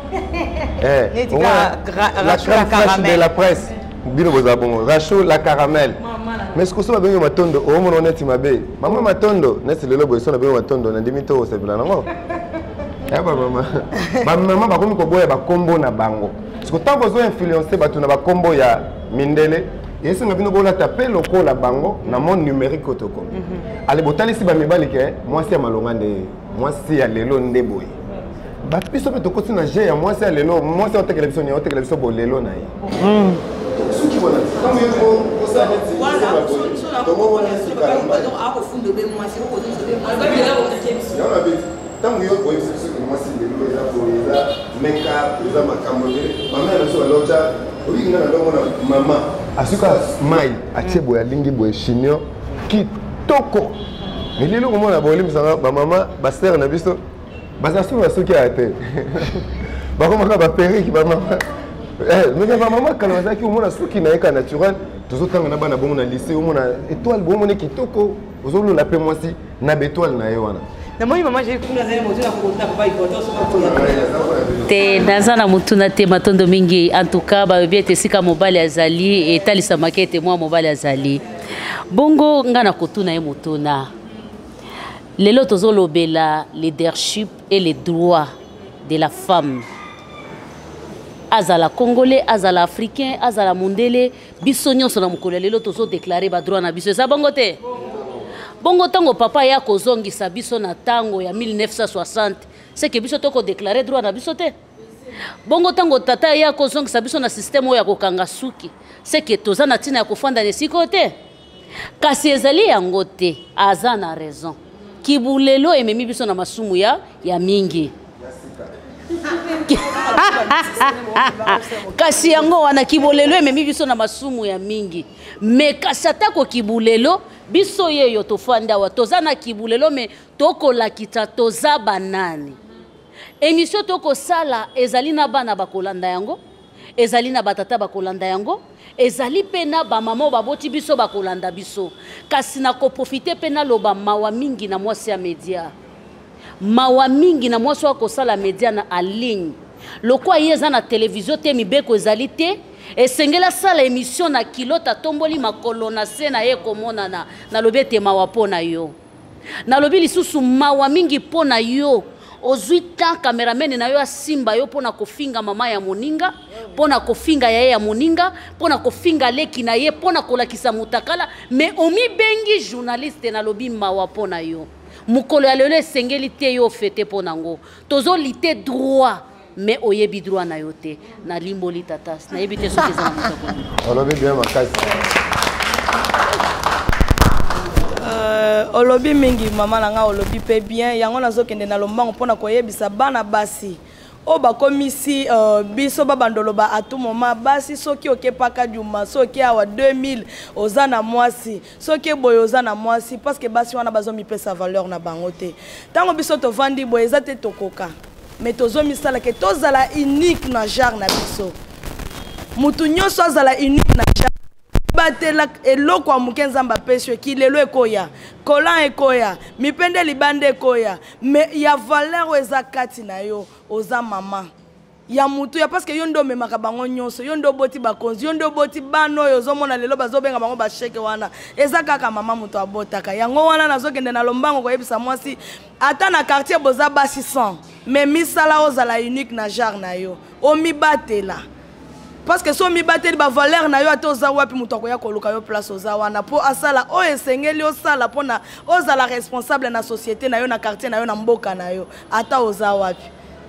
eh la crème fraîche de la presse bino boza bongo racho la caramel mais ce que ça va bien matondo au moins on est mabe maman matondo nesi lelo boy so na bien matondo na dimito se bila nango eh ba mama ba mama ba komi ko boya ba kombo na bango parce que tant que vous influencer bato na ba kombo ya mindele yesi na bino bola taper loko la bango na monde numérique otoko ale botali si ba mibali ke moi si ya malonga nde moi si ya lelo nde boy ba piso pe tokoti na je ya moi si ya lelo moi si on télévision ni on télévision bo lelo na ye mm suki bona comme yo ko sa net voilà to mo wona si ka ba donc a ko fundo be moi si ko ko so be moi ba bila ko télévision ya na be tango yo boy si suki moi si lelo ya ko ya meka ya makambo ngere mama na so locha oyi ngana ndongo na mama asuka mai achebo ya lingi boy chinio kitoko mililo ko mona bolim sanga ba mama ba sœur na biso baza so basuki ate ba ko maka ba periki ba mama eh mais ba mama kana bazaki umona suki na eka naturel tozotanga na bana bongo na lycée umona étoile bongo ne kitoko ozolo la pe mwasi na bétoile na ye wana na moi maman j'ai kuna zale moto na kokota ba ipoto so ko te nazana mutuna te matondo mingi en tout cas ba biete sika mobali azali etalisa makete mwa mobali azali bongo ngana kotuna ye mutuna lelo tozolobela leadership et les droits de la femme azala congolais azala africain azala mondele biso nyonso na mokolo lelo tozo déclarer ba droit na biso sa bongo te bongo tango papa ya kozongisa biso na tango ya mille neuf cent soixante c'est que biso toko déclarer droit na biso te bongo tango tata ya kozongisa biso na système oyo ya kokanga suki c'est que toza na tina ya kofanda ne siko te kasi ezali yango te aza na raison kibulelo ememi biso na masumu ya ya mingi kasi yango wana kibulelo ememi biso na masumu ya mingi me kasi atako kibulelo biso yeyo tofanda wa toza na kibulelo me tokolakita toza banani émission tokosala ezali na bana bakolanda yango ezali na batata bakolanda yango ezali pena ba mama baboti biso bakolanda biso kasi na koprofite pena loba mawa mingi na mwasi ya media mawa mingi na mwasi wa kosala media na en ligne lokwa yeza na télévision te mibeko ezali te esengela sala émission na kilota tomboli makolo na se na ye komona na na lobete mawa pona yo na lobi lisusu mawa mingi pona yo ozuita cameraman na yo asimba yo pona kofinga mama ya moninga pona kofinga ya ya moninga pona kofinga leki na ye pona kolakisa mutakala me omi bengi journaliste na lobi mawa pona yo mukolo ya lelo esengeli te yo fete pona ngo tozo lite droit mais oyebi droit na yo te na limboli tata na yebi te soki za mutako olobi bien makasi euh olobi mingi mama nanga olobi pe bien yango nazokende na lombango mpona koyebisa bana basi o bakomisi uh, biso babandolo ba à tout moment basi soki okepaka juma soki awa deux mille oza na mwasi soki boye oza na mwasi parce que basi wana bazomipesa valeur na bango te ntango biso tovandi boye eza te tokoka mais tozomisala ke tozala unique na genre na biso mutu nyonso azala unique na genre batela eloko ya moke nzambe apesi kilelo ekoya kolan ekoya mipende libanda ekoya me ya valeur oyo eza kati na yo oza mama ya mutu ya parce que yo ndo omemaka bango nyonso yo ndo oboti bakonzi yo ndo oboti bana oyo ozomona lelo bazobenga bango basheke wana eza kaka mama mutu abotaka yango wana nazokende na lombango koyebisa mwasi ata na quartier boza basi cent mais misala ozala unique na genre na yo omibatela parce que so mi bateli ba valeur na yo ata oza wapi mutu akoya koluka yo place oza wana po asala oyo esengeli osala mpona ozala responsable na société na yo na quartier na yo na mboka na yo ata oza wapi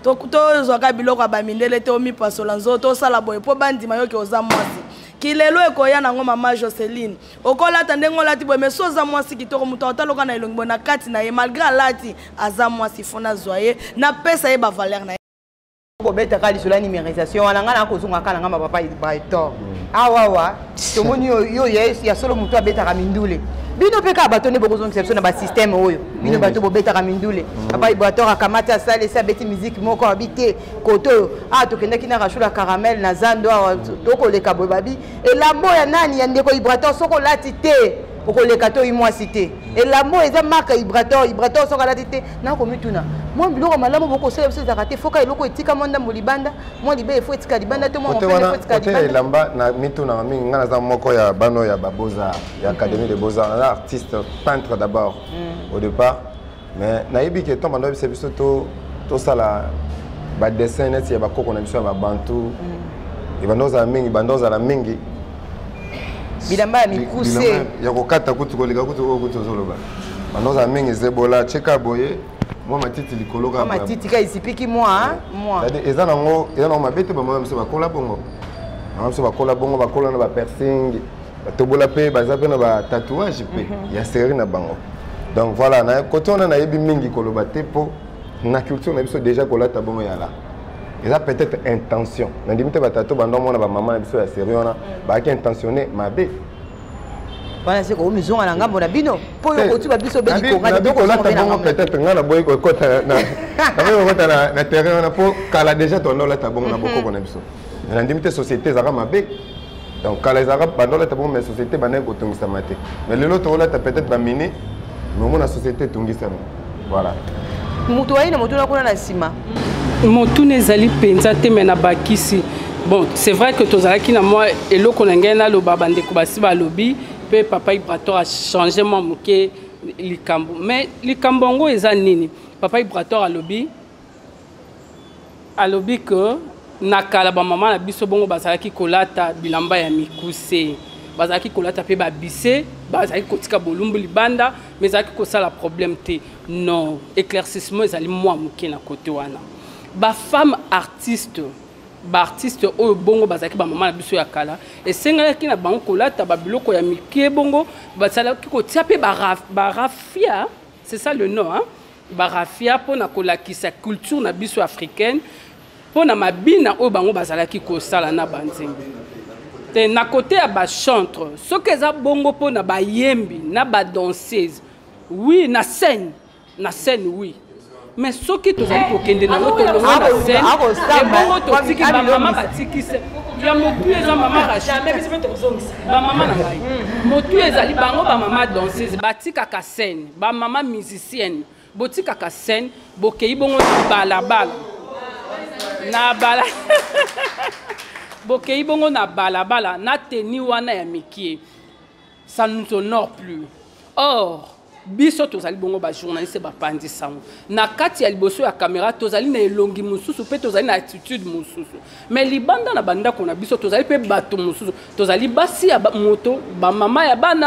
tozwaka biloko ya bamindele te omipasola nzoto osala boye mpo bandima yo ke oza mwasi kilelo ekoya nango mama Joseline okolata ndenge olati boye mais so oza mwasi kitoko mutu otaloka na elongi boye na kati na ye malgré alati aza mwasi fo nazwa ye napesa ye ba valeur na ye bobeta kali sur la numérisation wana ngana kozunga kala ngama papa Ibraito awa wa tomoni yo ya solo mutu abeta ka mindule bino peka batone boko conception na ba système oyo bino bato bobeta ka mindule papa Ibraito akamata sale sa beti musique moko habité koto ah tokenda kina rachula caramel na zando toko leka bobabi et la boya nani ya ndeko Ibraito soko lati te okoleka to imwasi te et la mo eza marque Ibraito Ibraito soko lati te na komituna moi biloko malamu boko sala biso zakate foka eloko etika monda molibanda moi libe efo etika libanda to moi mopele efo etika libanda te lamba na mituna mingi ngana za moko ya bano ya baboza ya académie de beaux-arts un artiste peintre d'abord au départ mais nayebi ke tomba ndo biso biso to to sala ba dessin net ya bakoko na biso ya babantu et bandoza mingi bandoza la mingi bilamba ya mikuse ya kokata kutu koleka kutu ko kutu zoloba bandoza mingi zebola cheka boye moi matiti likoloka moi matiti ka isipiki moi moi c'est-à-dire eza nango eza nango mabete ba mama ba kola bongo mama ba kola bongo ba kola na ba piercing ba tobola pe ba zape na ba tatouage pe ya série na bango donc voilà na côté on a yebi mingi koloba te po na culture na biso déjà kolata bongo ya là eza peut-être intention na ndimite ba tatou ba ndomo na ba mama na biso ya série ona ba ki intentionné mabe bana seko mizonga na ngambo na bino po yo kotu ba biso be likonga de ko lata bongo peut-être ngana boy ko kota na na boy kota na na terrain na po kala déjà ton lata bongo na boko na biso na ndimite société zaka mabe donc kala zaka bando lata bongo mais société bana ko tungisa mate mais lelo to lata peut-être ba mini mais mon société tungisa voilà mutu aina mutu na kuna na sima mutu nezali penza te mena bakisi bon c'est vrai que tozalaki na moi eloko na ngena lo babande ko basi ba lobi pe papa Ibraito a changé mon moké likambo mais likambo ngo eza nini papa Ibraito a lobi a lobi que nakala ba mama na biso bongo bazalaki kolata bilamba ya mikuse bazalaki kolata pe ba bise bazalaki kotika bolumbu libanda mais bazalaki kosala problème te non éclaircissement ezali moi moké na côté wana ba femme artiste ba artiste oyo bongo bazaki ba mama na biso ya kala esengaki na bango kolata ba biloko ya mikie bongo bazalaki kotia pe ba ba rafia c'est ça le nom hein ba rafia pona kolakisa culture na biso africaine pona mabina oyo bango bazalaki kosala na banzembe te na côté ya ba chantre soki eza bongo pona ba yembi na ba danseuse oui na scène na scène oui mais soki tozali kokende na loto longa na scène et bongo totiki ba mama batiki se ya motu eza mama jamais biso tozongisa ba mama na ngai motu ezali bango ba mama danseuse batika ka scène ba mama musicienne botika ka scène bokei bongo bala bala na bala bokei bongo na bala bala na teni wana ya mikie ça ne nous honore plus or biso tozali bongo ba journaliste ba pandi sango na kati ya liboso ya caméra tozali na elongi mususu pe tozali na attitude mususu mais libanda na banda kona biso tozali pe bato mususu tozali basi ya moto ba mama ya bana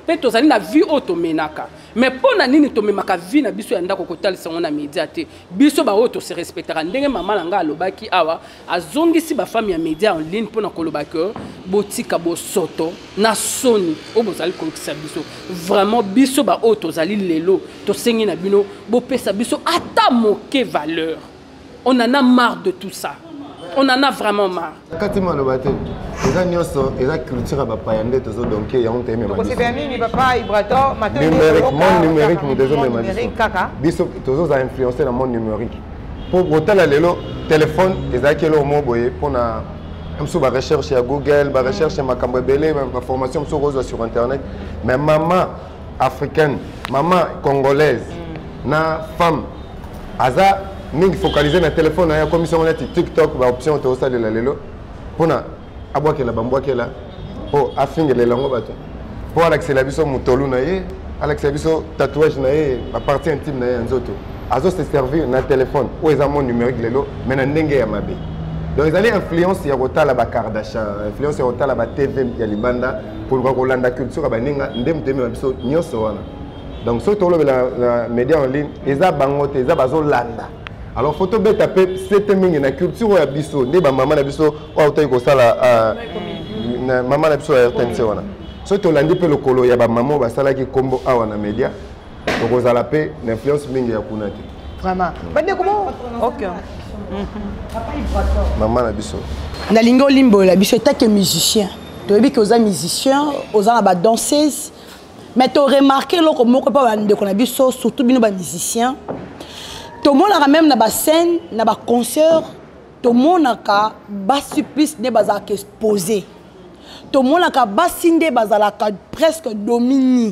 pe tozali na vie oyo tomenaka mais mpo na nini tomemaka vie na biso ya ndako kotalisa ngo na média te biso baoyo tose respectaka ndenge mama na ngai alobaki awa azongisi bafami ya média en ligne mpo na koloba ke botika bosoto na soni oyo bozali kolokisa biso vraiment biso baoyo tozali lelo tosengi na bino bopesa biso ata moke valeur. On en a marre de tout ça. On en a vraiment marre. Quand tu m'as dit, les agneaux, les cultures, les donc il y a un thème. C'est bien, ni papa, Ibrato, maintenant. Numérique, monde numérique, nous devons même dire. Biso, tous a influencé le monde numérique. Pour autant le téléphone, les acquéreurs mot boyer pour na, sur la recherche à Google, la recherche à Macambre Belé, ma formation sur rose sur internet. Mais maman africaine, maman congolaise, na femme, aza mingi focaliser na téléphone na commission na TikTok ba option to ça de la lelo pona abwake la bambwake la po afinge le lango bato po alaxer la biso mutolu na ye alaxer biso tatouage na ye la partie intime na ye nzoto azo se servir na téléphone ou eza mon numérique lelo mais na ndenge ya mabe donc ils allaient influence ya kotala ba Kardashian influence ya kotala ba T V ya libanda pour ko landa culture ba ninga ndem teme biso nyoso wana donc surtout la média en ligne ils a bangote ils a bazo landa. Alors, il faut taper cette mingi na culture ya biso, ne ba maman na biso o auto ko sala na maman na biso ya R T N C wana. So to landi pe lokolo ya ba maman ba sala ki kombo awa na media. To ko sala pe l'influence mingi ya kuna te. Vraiment. Bande comment? OK. Maman na biso. Na lingo limbo la biso ta que musicien. To yebi que oza musicien, oza ba danseuse. Mais tu as remarqué que moko pa bande ko na biso surtout bino ba musicien. Tout le monde a même na scène, na concert, tout le monde a bas supplice ne bazar exposé. Tout le monde a bas sinde bazar presque domini.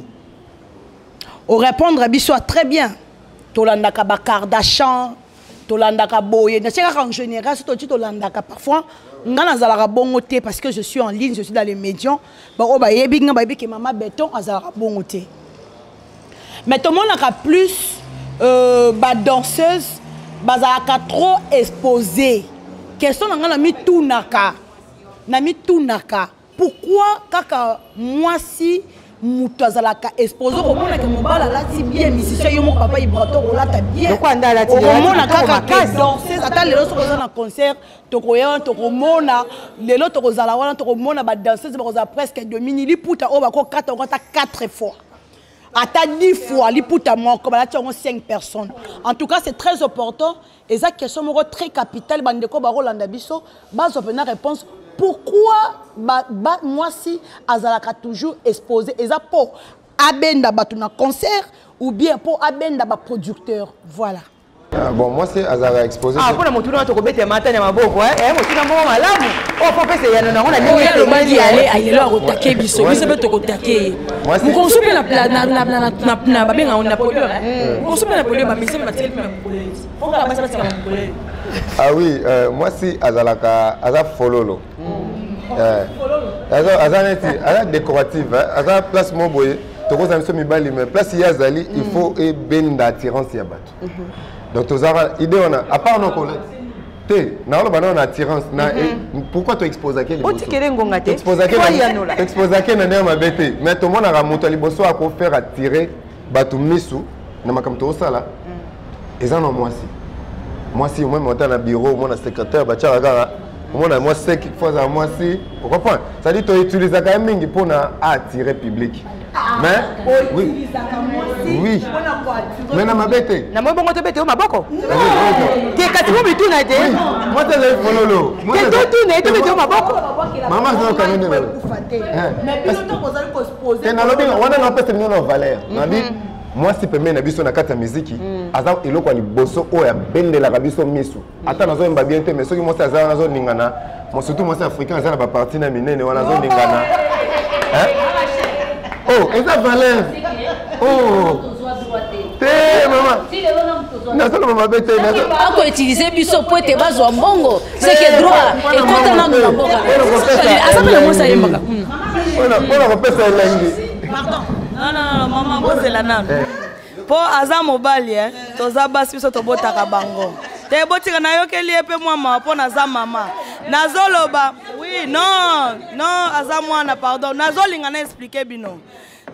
Au répondre à biso très bien. Tout le monde a ba Kardashian, tout le monde a boye. Ne sais pas en général, tout le monde a parfois ngana zala bongote parce que je suis en ligne, je suis dans les médias. Ba o ba yebi nga ba yebi que maman béton azala bongote. Mais tout le monde a plus Euh, bah danseuse bah a trop exposé question na ngana mi tunaka na mi tunaka pourquoi kaka moi si mutu azalaka exposé au monde que mobala là si bien musicien yo mon papa Ibrato ko lata bien donc anda la tira au monde kaka danseuse ata lelo so ko na concert to ko ya to ko mona lelo to ko zala wana to ko mona ba danseuse ba ko za presque deux minutes li puta o ba ko quatre quatre fois. À ta dix fois, les pouta moi comme là tu as cinq personnes. En tout cas, c'est très important. Et ça question très capitale. Bandeko baro landa biso. Base opena réponse. Pourquoi ba, ba, moi si azalaka toujours exposé. Et ça pour abenda batuna concert ou bien pour abenda ba producteur. Voilà. Ah, bon, moi c'est Azara exposé. Ah, pour la moto, tu peux te matin à ma boco, hein? Eh, moi, tu n'as pas mal. Oh, papa, c'est y a non, on a dit le mal d'y aller, aïe, là, au taquet, biso, mais ça peut te contacter. Moi, c'est. Vous consommez la la la la la la la la bien, on a pollué. Vous consommez la pollué, mais c'est ma télé, même pollué. Faut que la base soit polluée. Ah oui, moi si Azalaka, Azar fololo. Azar, Azar n'est Azar décorative, Azar place mon boy. Tu vois, ça me semble bien, mais place Yazali, il faut et ben d'attirance yabat. Donc, tu as idée, on a, à part nos collègues, tu as attirance. Pourquoi tu exposes à quel niveau? Tu exposes à quel niveau? Tu exposes à quel niveau? Mais tout le monde a monté les bossos à faire attirer Batou Missou, comme tout ça là. Et ça, non, moi aussi. Moi aussi, moi, je suis dans bureau, moi, je suis secrétaire, je suis moi, moi, c'est qu'il faut à moi aussi. Vous comprenez? Ça dit que tu utilises quand même pour attirer le public. Mais oui, oui. Mais na mabete. Na mabongo te bete o maboko. Ke katibo bitu na te. Moi te le fololo. Ke to tu na te bete o maboko. Maman zo kanene. Mais biso to kozali ko exposer. Te na lobi wana na pesa mino valeur. Na bi moi si peme na biso na kata muziki. Aza eloko ali boso o ya bendela ka biso misu. Ata nazo mba bien te mais soki moi ça za nazo ningana. Moi surtout moi c'est africain za na ba partie na minene wana zo ningana. Hein? Oh, et ça valeur. Oh. Té, maman. Non, ça ne m'a pas été. On peut utiliser biso pour te baser en bongo. C'est que droit. Et quand on a un bongo. Ah, ça me ça y est. On a, on a repéré ça lundi. Pardon. Non, non, non, maman, vous c'est la nan. Pour Azam mobile, hein. Toza bas biso to botaka bango. Te botika na yo keli epe mama pour Azam mama. Nazoloba. Oui, non, non, Azam mwana pardon. Nazolinga na expliquer bino.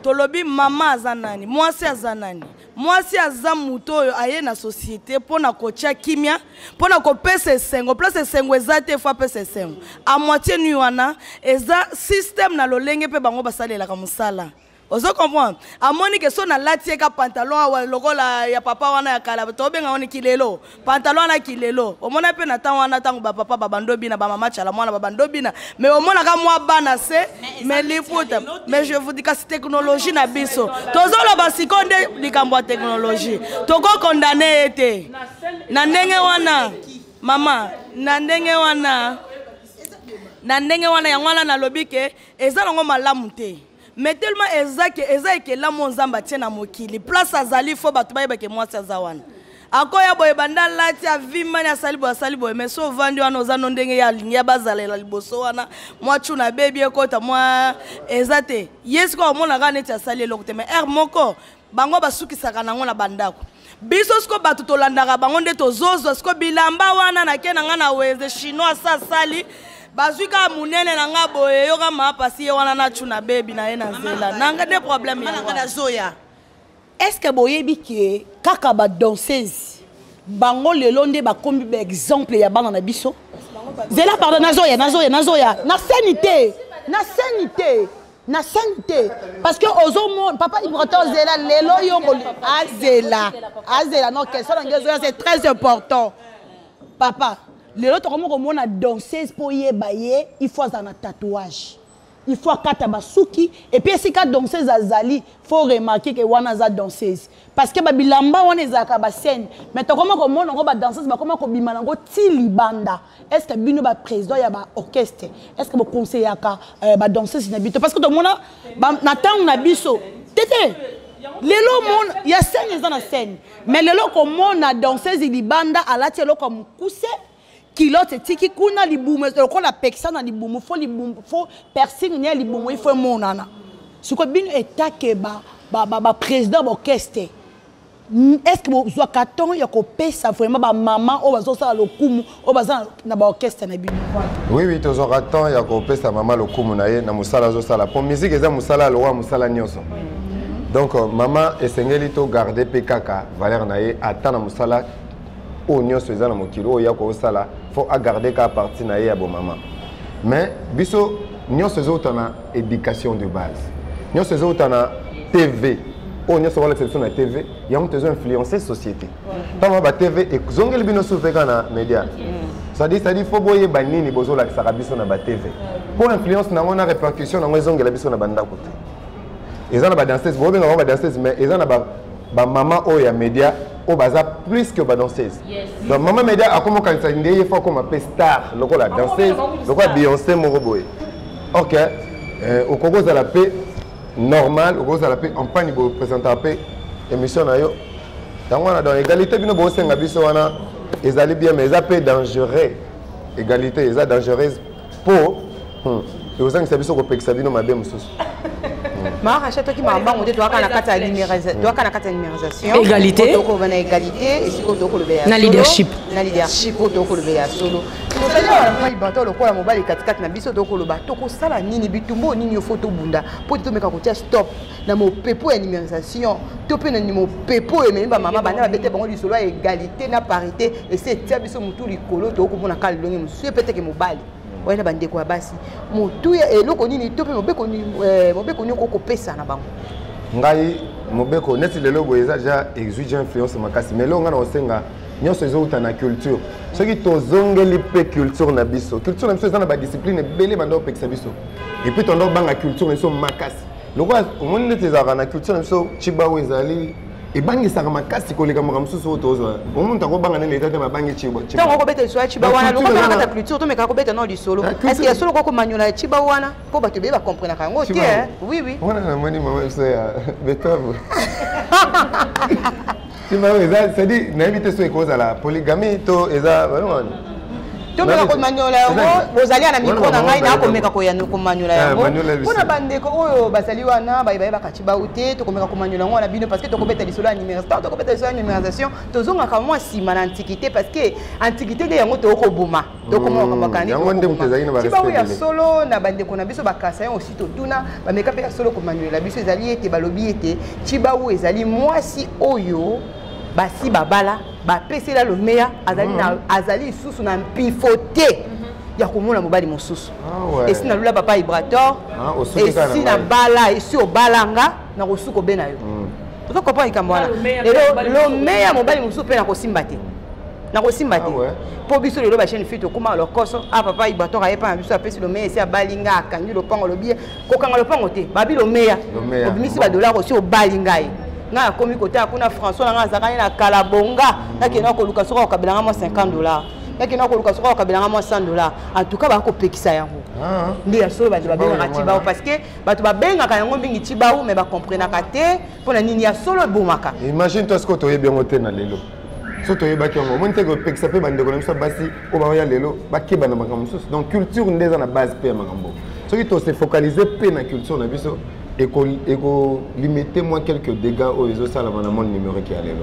tolobi mama azanani mwasi azanani mwasi aza muto oyo aye na société pona kotia kimia pona kopesa esengo place esengo eza te fois pesa esengo a moitié nuit wana eza système na lolenge pe bango basalelaka musala. Ozo comprendre amoni ke so na lati ka pantalon wa lokola ya papa wana ya kala to benga woni kilelo pantalon na kilelo omona pe na tan wana tangu ba papa babando bina ba mama chala mwana babando bina mais omona ka mwa bana se mais liputa mais je vous dis que c'est technologie na biso tozo lo ba sikonde likambo ya technologie toko condamner ete na ndenge wana mama na ndenge wana na ndenge wana ya wana na lobike eza ngo malamu te. Mais tellement exact que exact que la monzamba tient na mokili place azali fo batu ba ke mwasi azawana akoya boye banda lati avimani asali bo asali boye mais so vandi wana ozano ndenge ya linya bazalela liboso wana mwachu na baby ekota mwa ezate yes ko mona ga neti asali lokute mais er moko bango basukisaka nango na bandako biso sko batu tolandaka bango nde tozozo sko bilamba wana na ke na ngana weze chinois sa sali bazuka munene na nga boye yoka ma pasi wana na chuna baby na ena zela nanga des problèmes ya na zoya. Est-ce que boyebi ke kaka ba danseuse bango lelo nde ba kombi ba exemple ya bana na biso zela pardon na zoya na zoya na zoya na sanité na sanité na sanité parce que ozo papa important zela lelo yo azela azela non question na zoya c'est très important papa. Les autres, comme on a danseuse pour y bailler, il faut un tatouage. Il faut kata basuki et puis si ka danseuse azali, faut remarquer que wana za danseuse parce que babilamba wana ezaka ba scène. Mais to comment comment on ba danseuse ba comment ko bima nango ti libanda. Est-ce que bino ba président ya ba orchestre? Est-ce que ba conseiller ka ba danseuse na bito parce que to mona na tang na biso. Tete lelo mon ya scène eza na scène. Mais lelo comment na danseuse libanda alati lelo comme cousse kilote tiki kuna libumu ko la pexa na libumu fo libumu fo piercing ni libumu il faut monana siko bino etake ba ba ba président orchestre est-ce que vous avez carton ya ko pesa vraiment ba maman o bazo sala lokumu o baza na ba orchestre na bino. Oui oui tozo carton ya ko pesa maman lokumu na ye na musala zo sala pour musique eza musala lo wa musala nyonso. Donc maman esengeli to garder pekaka valeur na ye atana musala o nyonso eza na mokilo ya ko sala faut garder ka partie na ya bo maman. Mais biso nyonso ezotana éducation de base. Nyonso ezotana T V. O nyonso wala exception na T V, ya on tezo influencer société. Tama ba T V e zongeli bino soufeka na média. Ça dit ça dit faut boyer banini bozo la kisaka biso na ba T V. Pour influence na ngona répercussion na ngozongela biso na banda côté. Ezana ba danseuse, bo benga ba danseuse mais ezana ba ba maman o ya média au baza plus que ba danseuse. Donc maman média a comme quand ça ndeye faut comme appelle star, loko la danseuse, loko Beyoncé moko boye. OK. Euh au Congo za la paix normal, au Congo za la paix on pas ni bo présenter la paix émission na yo. Tango na dans égalité bino bo senga biso wana ezali bien mais ça peut dangereux. Égalité eza dangereuse pour hum. Et aux angles biso ko pekisa bino mabe mususu. Ma rachète qui m'a demandé doit kana kata numérisation doit kana kata numérisation égalité donc on a égalité et si ko doko le béa na leadership na leadership ko doko le béa solo to sala wala mai bato lo kola mobali katikati na biso doko lo bato ko sala nini bitumbo nini photo bunda po to meka ko tia stop na mo pepo ya numérisation to pe na mo pepo e memba mama bana bete bango li solo égalité na parité et c'est tia biso mutu likolo to ko mona kala longi musu peut-être que mobali wana bande kwa basi mutu ya eloko nini to pe mobeko ni mobeko ni ko kopesa na bango ngai mobeko neti lelo boye eza ja exige influence makasi mais lo ngana osenga nyonso ezouta na culture soki tozongeli pe culture na biso culture na biso eza na ba discipline bele bando pekisa biso et puis tondo banga culture na biso makasi loko omoni neti ezaka na culture na biso chibawe ezali ebangisaka makasi koleka makambo mosusu tozwa omuntu akobanga nene etate babangi chiba chiba tango kobeta lisolo ya chiba wana loko bana kata culture to meka kobeta no lisolo est-ce que solo koko manyola ya chiba wana po bato be ba comprendre kango te oui oui wana na moni mama so ya Beethoven chiba eza c'est dit na invité so ekoza la polygamie to eza vraiment tomeka komanyola yango bozali na micro na ngai na komeka komanyola yango mpona bandeko oyo bazali wana bayebaka cibau te tokomeka komanyola yango wana bino parce que tokobeta lisolo ya numérisation tokobeta lisolo ya numérisation tozongaka mwa nsima na antiquité parce que antiquité nde yango tokoboma tokomaka makani cibau ya solo na bandeko na biso bakasa yango aussi totuna bameka mpe ya solo komanyolela biso ezali ete balobi ete cibau ezali mwasi oyo basi babala bapesela lo meya azali na azali susu na mpifote ya komona mobali mosusu esi na lula papa vibrator esi na bala esi obalanga na kosuko be na yo tozo comprendre likambo wana lelo lo meya mobali mosusu mpe na kosimba te na kosimba te po biso lelo bachaine fille tokoma lokoso a papa vibrator ayepa na biso apesi lo meya esi abalinga akangi lopango lobi kokanga lopango te babi lo meya obimisi badolar osi obali ngai nga akomi kota kuna François nga azakani na kalabonga nakena koluka soka okabelanga mo cinquante dollars nakena koluka soka okabelanga mo cent dollars en tout cas ba ko pekisa yango ndi ya solo bato babenga tibao parce que bato babenga ka yango mbingi tibao mais ba comprendre ka te pona nini ya solo bomaka imagine toi ce que toyebi yango te na lelo so toyebaki yango mo nteko pekisa pe bandeko na biso basi o ba ya lelo bakeba na makambo mosusu donc culture ndeza na base pe ya makambo soki to se focaliser pe na culture na biso et qu'on limite moi quelques dégâts aux réseaux ça là mon numéro qui allait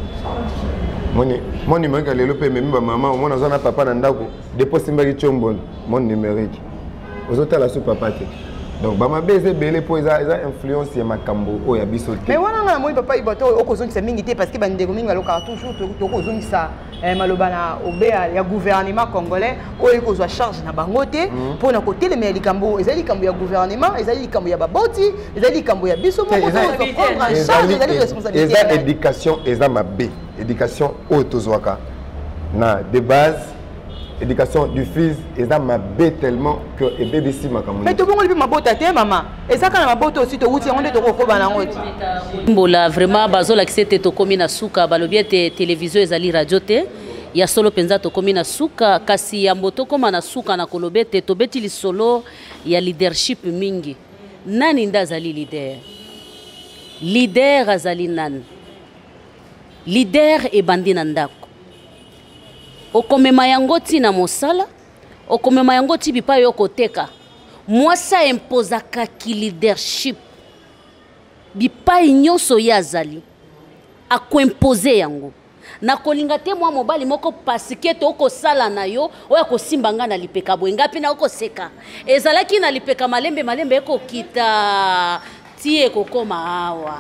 là mon numéro qui allait là mais même maman moi dans un papa nandako dépose mbaki chombon mon numérique aux autres là sous papa donc ba ma baiser belé pour ça ça influence ya makambo o ya biso mais wana nga moi papa iboto o kozongisa mingi te parce que bandeko mingi aloka toujours to kozongisa maloba na obea ya gouvernement congolais oyo kozwa charge na bango te pour na côté le mais likambo ezali likambo ya gouvernement ezali likambo ya baboti ezali likambo ya biso moko to prendre en charge ezali responsabilité eza éducation eza mabe éducation o tozwaka na de base éducation du fils eza mabe tellement que et bébé si makambo mais to bongo lipi mabota te maman eza kana mabota aussi to wuti yango nde to kokoba nango ti mbola vraiment bazola kisete to komi na suka balobi te télévision ezali radio te ya solo penza to komi na suka kasi ya mboto koma na suka na kolobete to beti li solo ya leadership mingi nani ndazali leader leader azali nani leader e bandina ndako okomema yango ti na mosala okomema yango ti bipa yo koteka mwasa impozaka ki leadership bipai nyonso ya azali akoimpose yango na kolinga te mwa mobali moko pasike to okosala na yo oyo akosimba nga na lipeka boye ngapi na okoseka ezalaki na lipeka malembe malembe ekokita ti ekokoma awa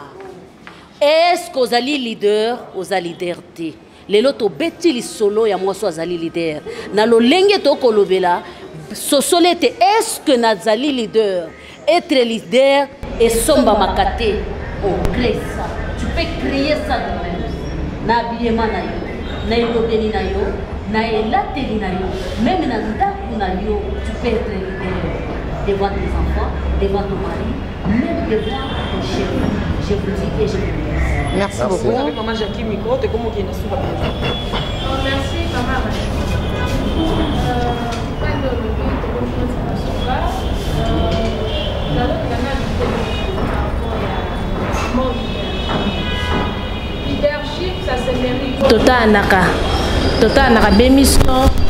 eske ozali leader oza leader te lelo to beti li solo ya mwaso azali leader na lolenge to kolobela sosole te est-ce que nazali leader être leader et somba makate on crée ça tu peux créer ça toi-même na habillement na yo na elobeli na yo na elateli na yo même na ndako na yo tu peux être leader devant tes enfants devant ton mari même devant ton chef je vous dis et je vous dis merci, merci beaucoup. Avec maman Jackie Micro, tu es comme qui est sur la merci maman. Leadership, ça se mérite. Tota Naka, Tota Naka bémission.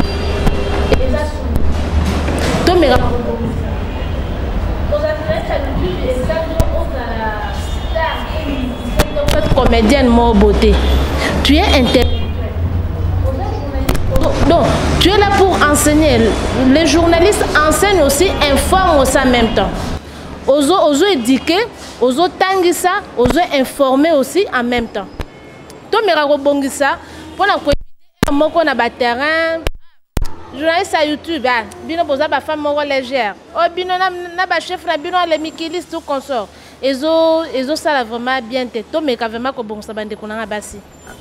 Tomera. Comédienne mon beauté. Tu es intelligente. Donc, tu es là pour enseigner. Les journalistes enseignent aussi, informent aussi en même temps. Ozo, ozo éduquer, ozo tangisa, ozo informer aussi en même temps. Toi, mais rabongisa pour la coéquiter moko na ba terrain. Journaliste à YouTube, ah, bino boza ba femme moko légère. Oh bino na na ba chef na bino les mikilis tout consort. Ezo ezo ça vraiment bien te. Toi, mais vraiment ko bongisa bande konanga basi.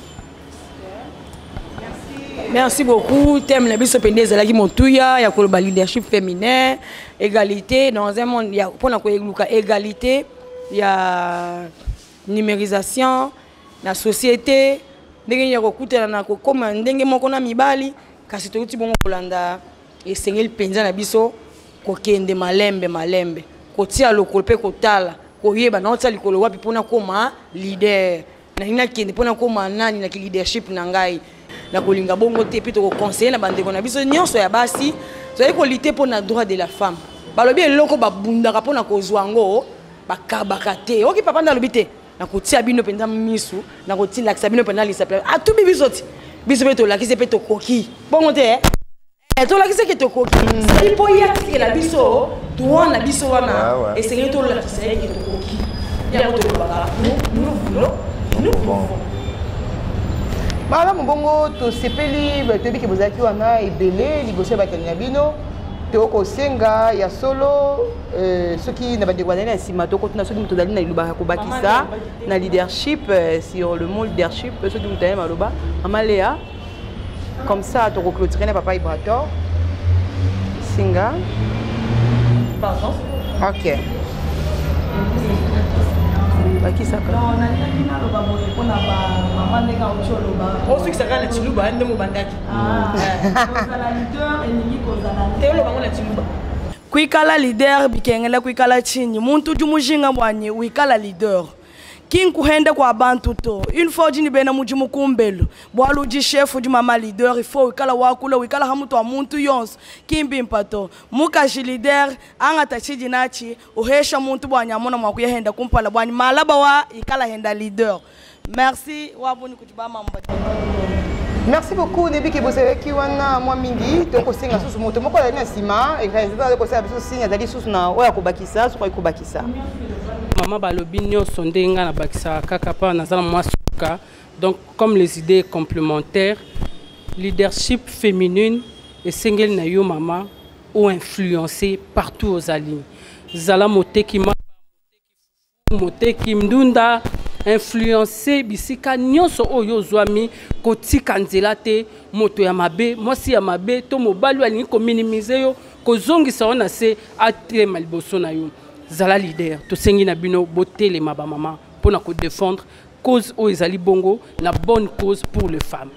Merci beaucoup. Thème la biso pende ezalaki motuya ya koloba leadership féminin, égalité dans un monde ya pona ko eluka égalité, ya numérisation na société, ndenge ya kokutela na ko koma ndenge moko na mibali kasi to bongo kolanda esengeli penza na biso ko kende malembe malembe, ko tia lokolo pe kotala, ko yeba na otali kolo wapi pona koma leader. Na ina kende pona koma nani na ki leadership na ngai. na kolinga bongo te pe to conseiller na bandeko na biso nyonso ya basi to yeko lutter pour na droit de la femme balobi eloko babundaka pona kozwa ngo bakabaka te oki papa na lobi te na kotia bino penza misu na kotinda kisa bino penza lisa pe atubi biso ti biso pe to lakise pe to koki bongo te eh to lakise ke to koki sai po ya ki la biso to wana biso wana et c'est to lakise ke to koki ya ko to baka nous voulons nous bon Madame Bongo, to sepeli, to bi ke bozaki wana ebele liboso ba kanya bino, to ko senga ya solo euh soki na bande kwana na sima to ko tuna soki muto dali na iluba ko bakisa na leadership sur le mot leadership soki muto dali maloba amalea comme ça to ko clôturer na papa Ibrator singa pardon OK bakisa ka non na nina lo ba boye pona ba mama ndeka ocholo ba o soki saka na tiluba ande mo bandaki ah kozala leader eningi kozala te lo bango na tiluba kuikala leader bikengela kuikala chini muntu jumujinga mwanye uikala leader kin kuhende kwa bantu to une fois jini bena mujimu kumbelo bwalu ji chef du mama leader il faut uikala wakula uikala hamuto wa muntu yons kimbi mpato muka ji leader anga tachiji nachi uhesha muntu bwanyamona mwakuya henda kumpala bwanyi malaba wa ikala henda leader merci wabuni kutibama mbati. Merci beaucoup Nebi ke bosé ki wana mwa mingi to ko singa susu moto moko la na sima et résultat ko sa biso sinya dali susu na oya ko bakisa so ko bakisa Maman balobi nyonso ndenga na bakisa kaka pa nazala mwasuka donc comme les idées complémentaires leadership féminine et single na yo mama ou influencé partout aux alliés zala moteki ma moteki mdunda influencé bisika nyonso oyo zwami kotika nzela te moto ya mabe mwasi ya mabe to mobali alingi ko minimiser yo kozongisa ona se atema liboso na yo zala leader to sengi na bino botele ma ba mama pour na ko défendre cause o ezali bongo la bonne cause pour les femmes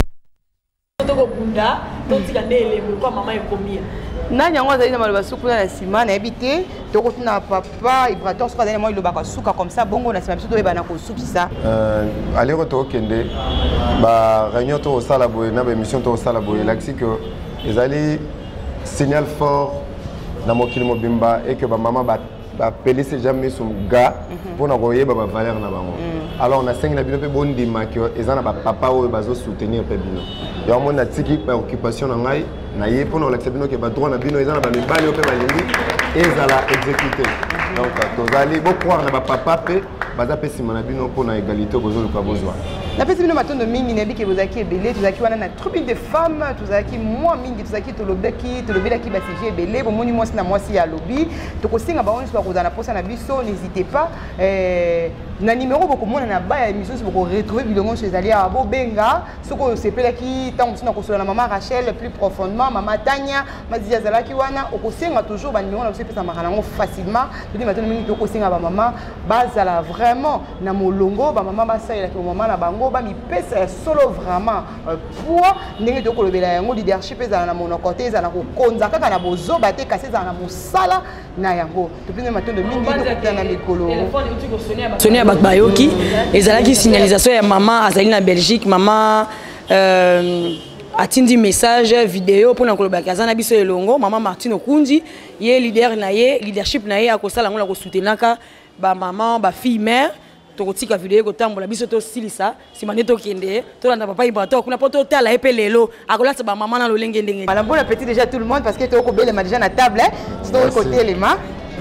to ko bunda to tika ndele ko mama ekomia nani yango azali na maloba suku na sima na ebite to ko tuna papa Ibrator so azali mo ilobaka suka comme ça bongo na sima biso to ebana ko sukisa euh aller retour kende ba réunion to sala boye na ba émission to sala boye laxi que ezali signal fort na mokili mobimba et que ba mama ba ba pelise jamais son gars pour na koyeba ba valeur na bango alors on a cinq na bino pe bondi makio ezana ba papa o bazo soutenir pe bino ya mo na tiki préoccupation na ngai na ye pour na laxer bino ke ba droit na bino ezana ba mibali pe balingi ezala exécuter donc tozali bo croire na ba papa pe baza pe sima na bino pour na égalité bozo ko bozwa na pesi bino matondo mingi na biki bozaki ebele tozaki wana na tribune de femmes tozaki moi mingi tozaki tolobeki tolobelaki ba sujet ebele bomoni mwasi na mwasi ya lobi tokosinga ba oni so kozana posa na biso n'hésitez pas euh na numéro boko mona na ba ya émission boko retrouver bilongo chez ali abo benga soko sepelaki tango sina kosola na maman Rachel plus profondément maman Tania mazia zalaki wana okosinga toujours ba numéro na biso pesa makanango facilement todi matondo mingi tokosinga ba maman bazala vraiment na molongo ba maman basala ki maman na bango ba mi pesa solo vraiment pour ndenge to kolobela yango leadership ezala na monoko te ezala ko konza kaka na bozo ba te kase ezala na mosala na yango topine matondo mingi tokutana na mikolo Sonia Bakbayoki ezalaki signalisation ya maman azali na Belgique maman euh atindi message vidéo pour na kolobaka azana biso elongo maman Martine Okundi ye leader na ye leadership na ye akosala ngo na ko soutenaka ba maman ba fille mère tokotika vidéo kotambola biso to silisa simane to kende to landa papa Ibrator kuna poto tala epe lelo akolata ba maman na lolenge ndenge voilà bon appétit déjà tout le monde parce que to ko bele déjà na table c'est to côté les mains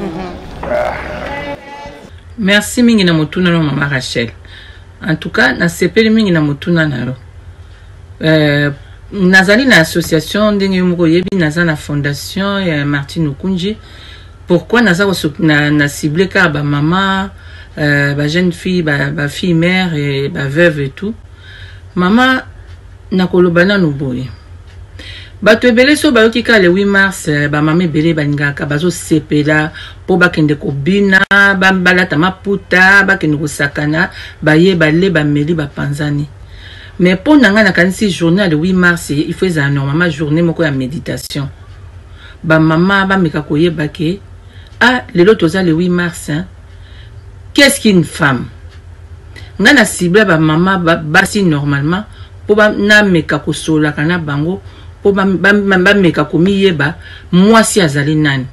merci mingi na motuna no mama Rachel en tout cas na sepeli mingi na motuna naro euh nazali na association ndenge moko yebi naza na fondation ya Martine Okunji pourquoi naza na na ciblé ka ba maman euh ba jeune fille ba ba fille mère et ba veuve et tout maman na kolobana no boye bato ebele so bayoki ka le huit mars ba mama ebele balingaka bazo sepela po bakende kobina balata maputa bakende kosakana baye bale bameli bapanzani mais pour nanga na kanisi journée le huit mars il faut ça normalement journée moko ya méditation ba mama ba meka koyeba ke ah lelo toza le huit mars hein? Qu'est-ce qu'une femme? Ngana cible ba mama basi normalement po ba na meka kosola kana bango po ba ba meka komiyeba mwasi azali nani.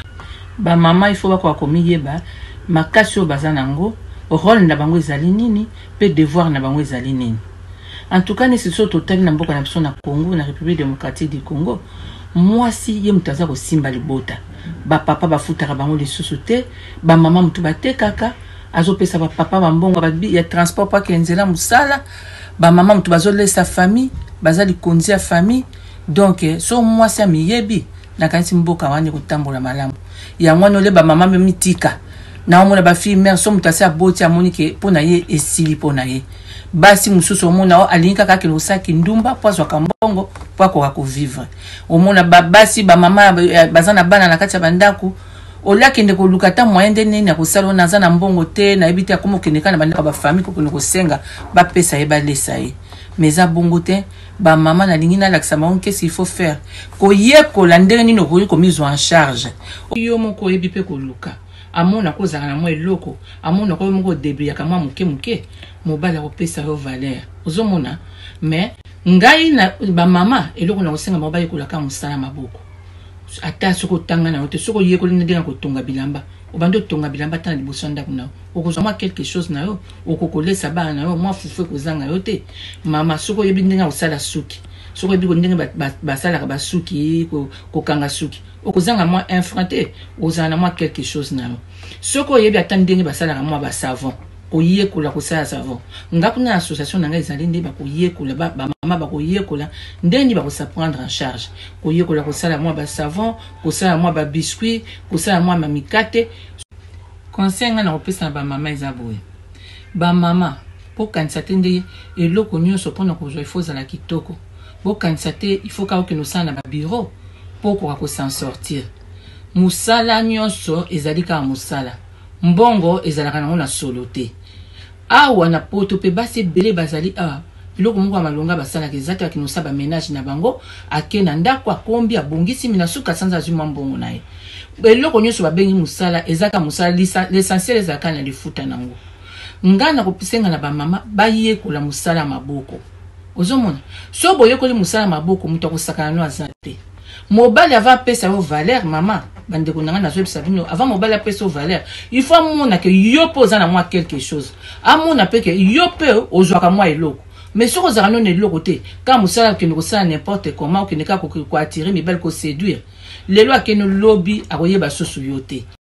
Ba mama il faut ba kwa komiyeba makasi o bazanango rôle na bango ezali nini pe devoir na bango ezali nini. En tout cas, c'est ce total na mboka na biso na Congo, na République démocratique du Congo. Moi si ye mutaza ko simba libota. Ba papa ba futaka bango les sociétés, ba maman mutu ba tekaka, azo pesa ba papa ba mbongo ba bi ya transport pa kenzela musala, ba maman mutu bazo laisser sa famille, bazali konzi ya famille. Donc so moi si miyebi na kanisi mboka wani ko tambola malamu. Ya mwana ole ba maman mitika. Na omona ba fille mère so mutasa boti amoni ke pona ye esili pona ye. Basi mususu omona o alinka kaka le saki ndumba pozo kambongo po ko ko vivre. Omona babasi ba mama bazana bana na kati ya bandaku olaki ndeko lukata moyen de nini na ko sala na zana mbongo te na ebiti akomo keneka na bandaka ba famille ko ko senga ba pesa ye ba lesa ye. Mais a bongo te ba mama na lingina laksama on qu'est-ce qu'il faut faire ko yeko la ndenge nini ko ko mise en charge. Yo moko ebi pe ko luka. Amona ko zaka na mo eloko amona ko moko début ya kama muke muke mobala ko pesa yo valeur ozomona mais ngai na ba mama eloko na kosenga mobala ko la ka musala maboko ata soko tanga na ote soko yeko ndenge na ko tonga bilamba obando tonga bilamba tana liboso ndako na okozoma quelque chose na yo okokolesa ba na yo moi fufu ko zanga yo te mama soko yebi ndenge osala suki soko yebi ko ndenge basala ka basuki ko kokanga suki okozanga moi infranté ozana moi quelque chose na yo soko yebi atandenge basala ka moi ba savon koyekola kosala savon ngaku na association na ngai ezali nde ba koyekola ba mama ba koyekola ndeni ba kosa prendre en charge koyekola kosala moi ba savon kosala moi ba biscuit kosala moi mamikate conseil nga na kopesa na ba mama ezaboye ba mama po kanisa te nde eloko nyonso mpona kozwa il faut zala kitoko bo kanisa te il faut ka okende osala na ba bureau po koka kosan sortir musala nyonso ezali kaka musala mbongo ezalaka nango na solo te awa na poto pe basi bele bazali a biloko moko ya malonga basalaka ezati akinosa ba ménage na bango ake na ndako akombi abongisi mina suka sanza azuma mbongo na ye eloko nyonso babengi musala ezaka musala l'essentiel ezalaka na lifuta nango nga na kopisenga na bamama bayekola musala maboko ozomona so boyekoli musala maboko mutu akosakana no aza te mobali avant pesa yo valeur mama bande ko nanga na zo sabino avant mobali pesa yo valeur il faut mona que yo posa na moi quelque chose amona pe que yo pe ozwaka moi eloko mais so kozaka non eloko te quand musala ke ngosala n'importe comment ke neka ko attirer mais belle ko séduire lelo akeno lobby akoyeba sosu yo te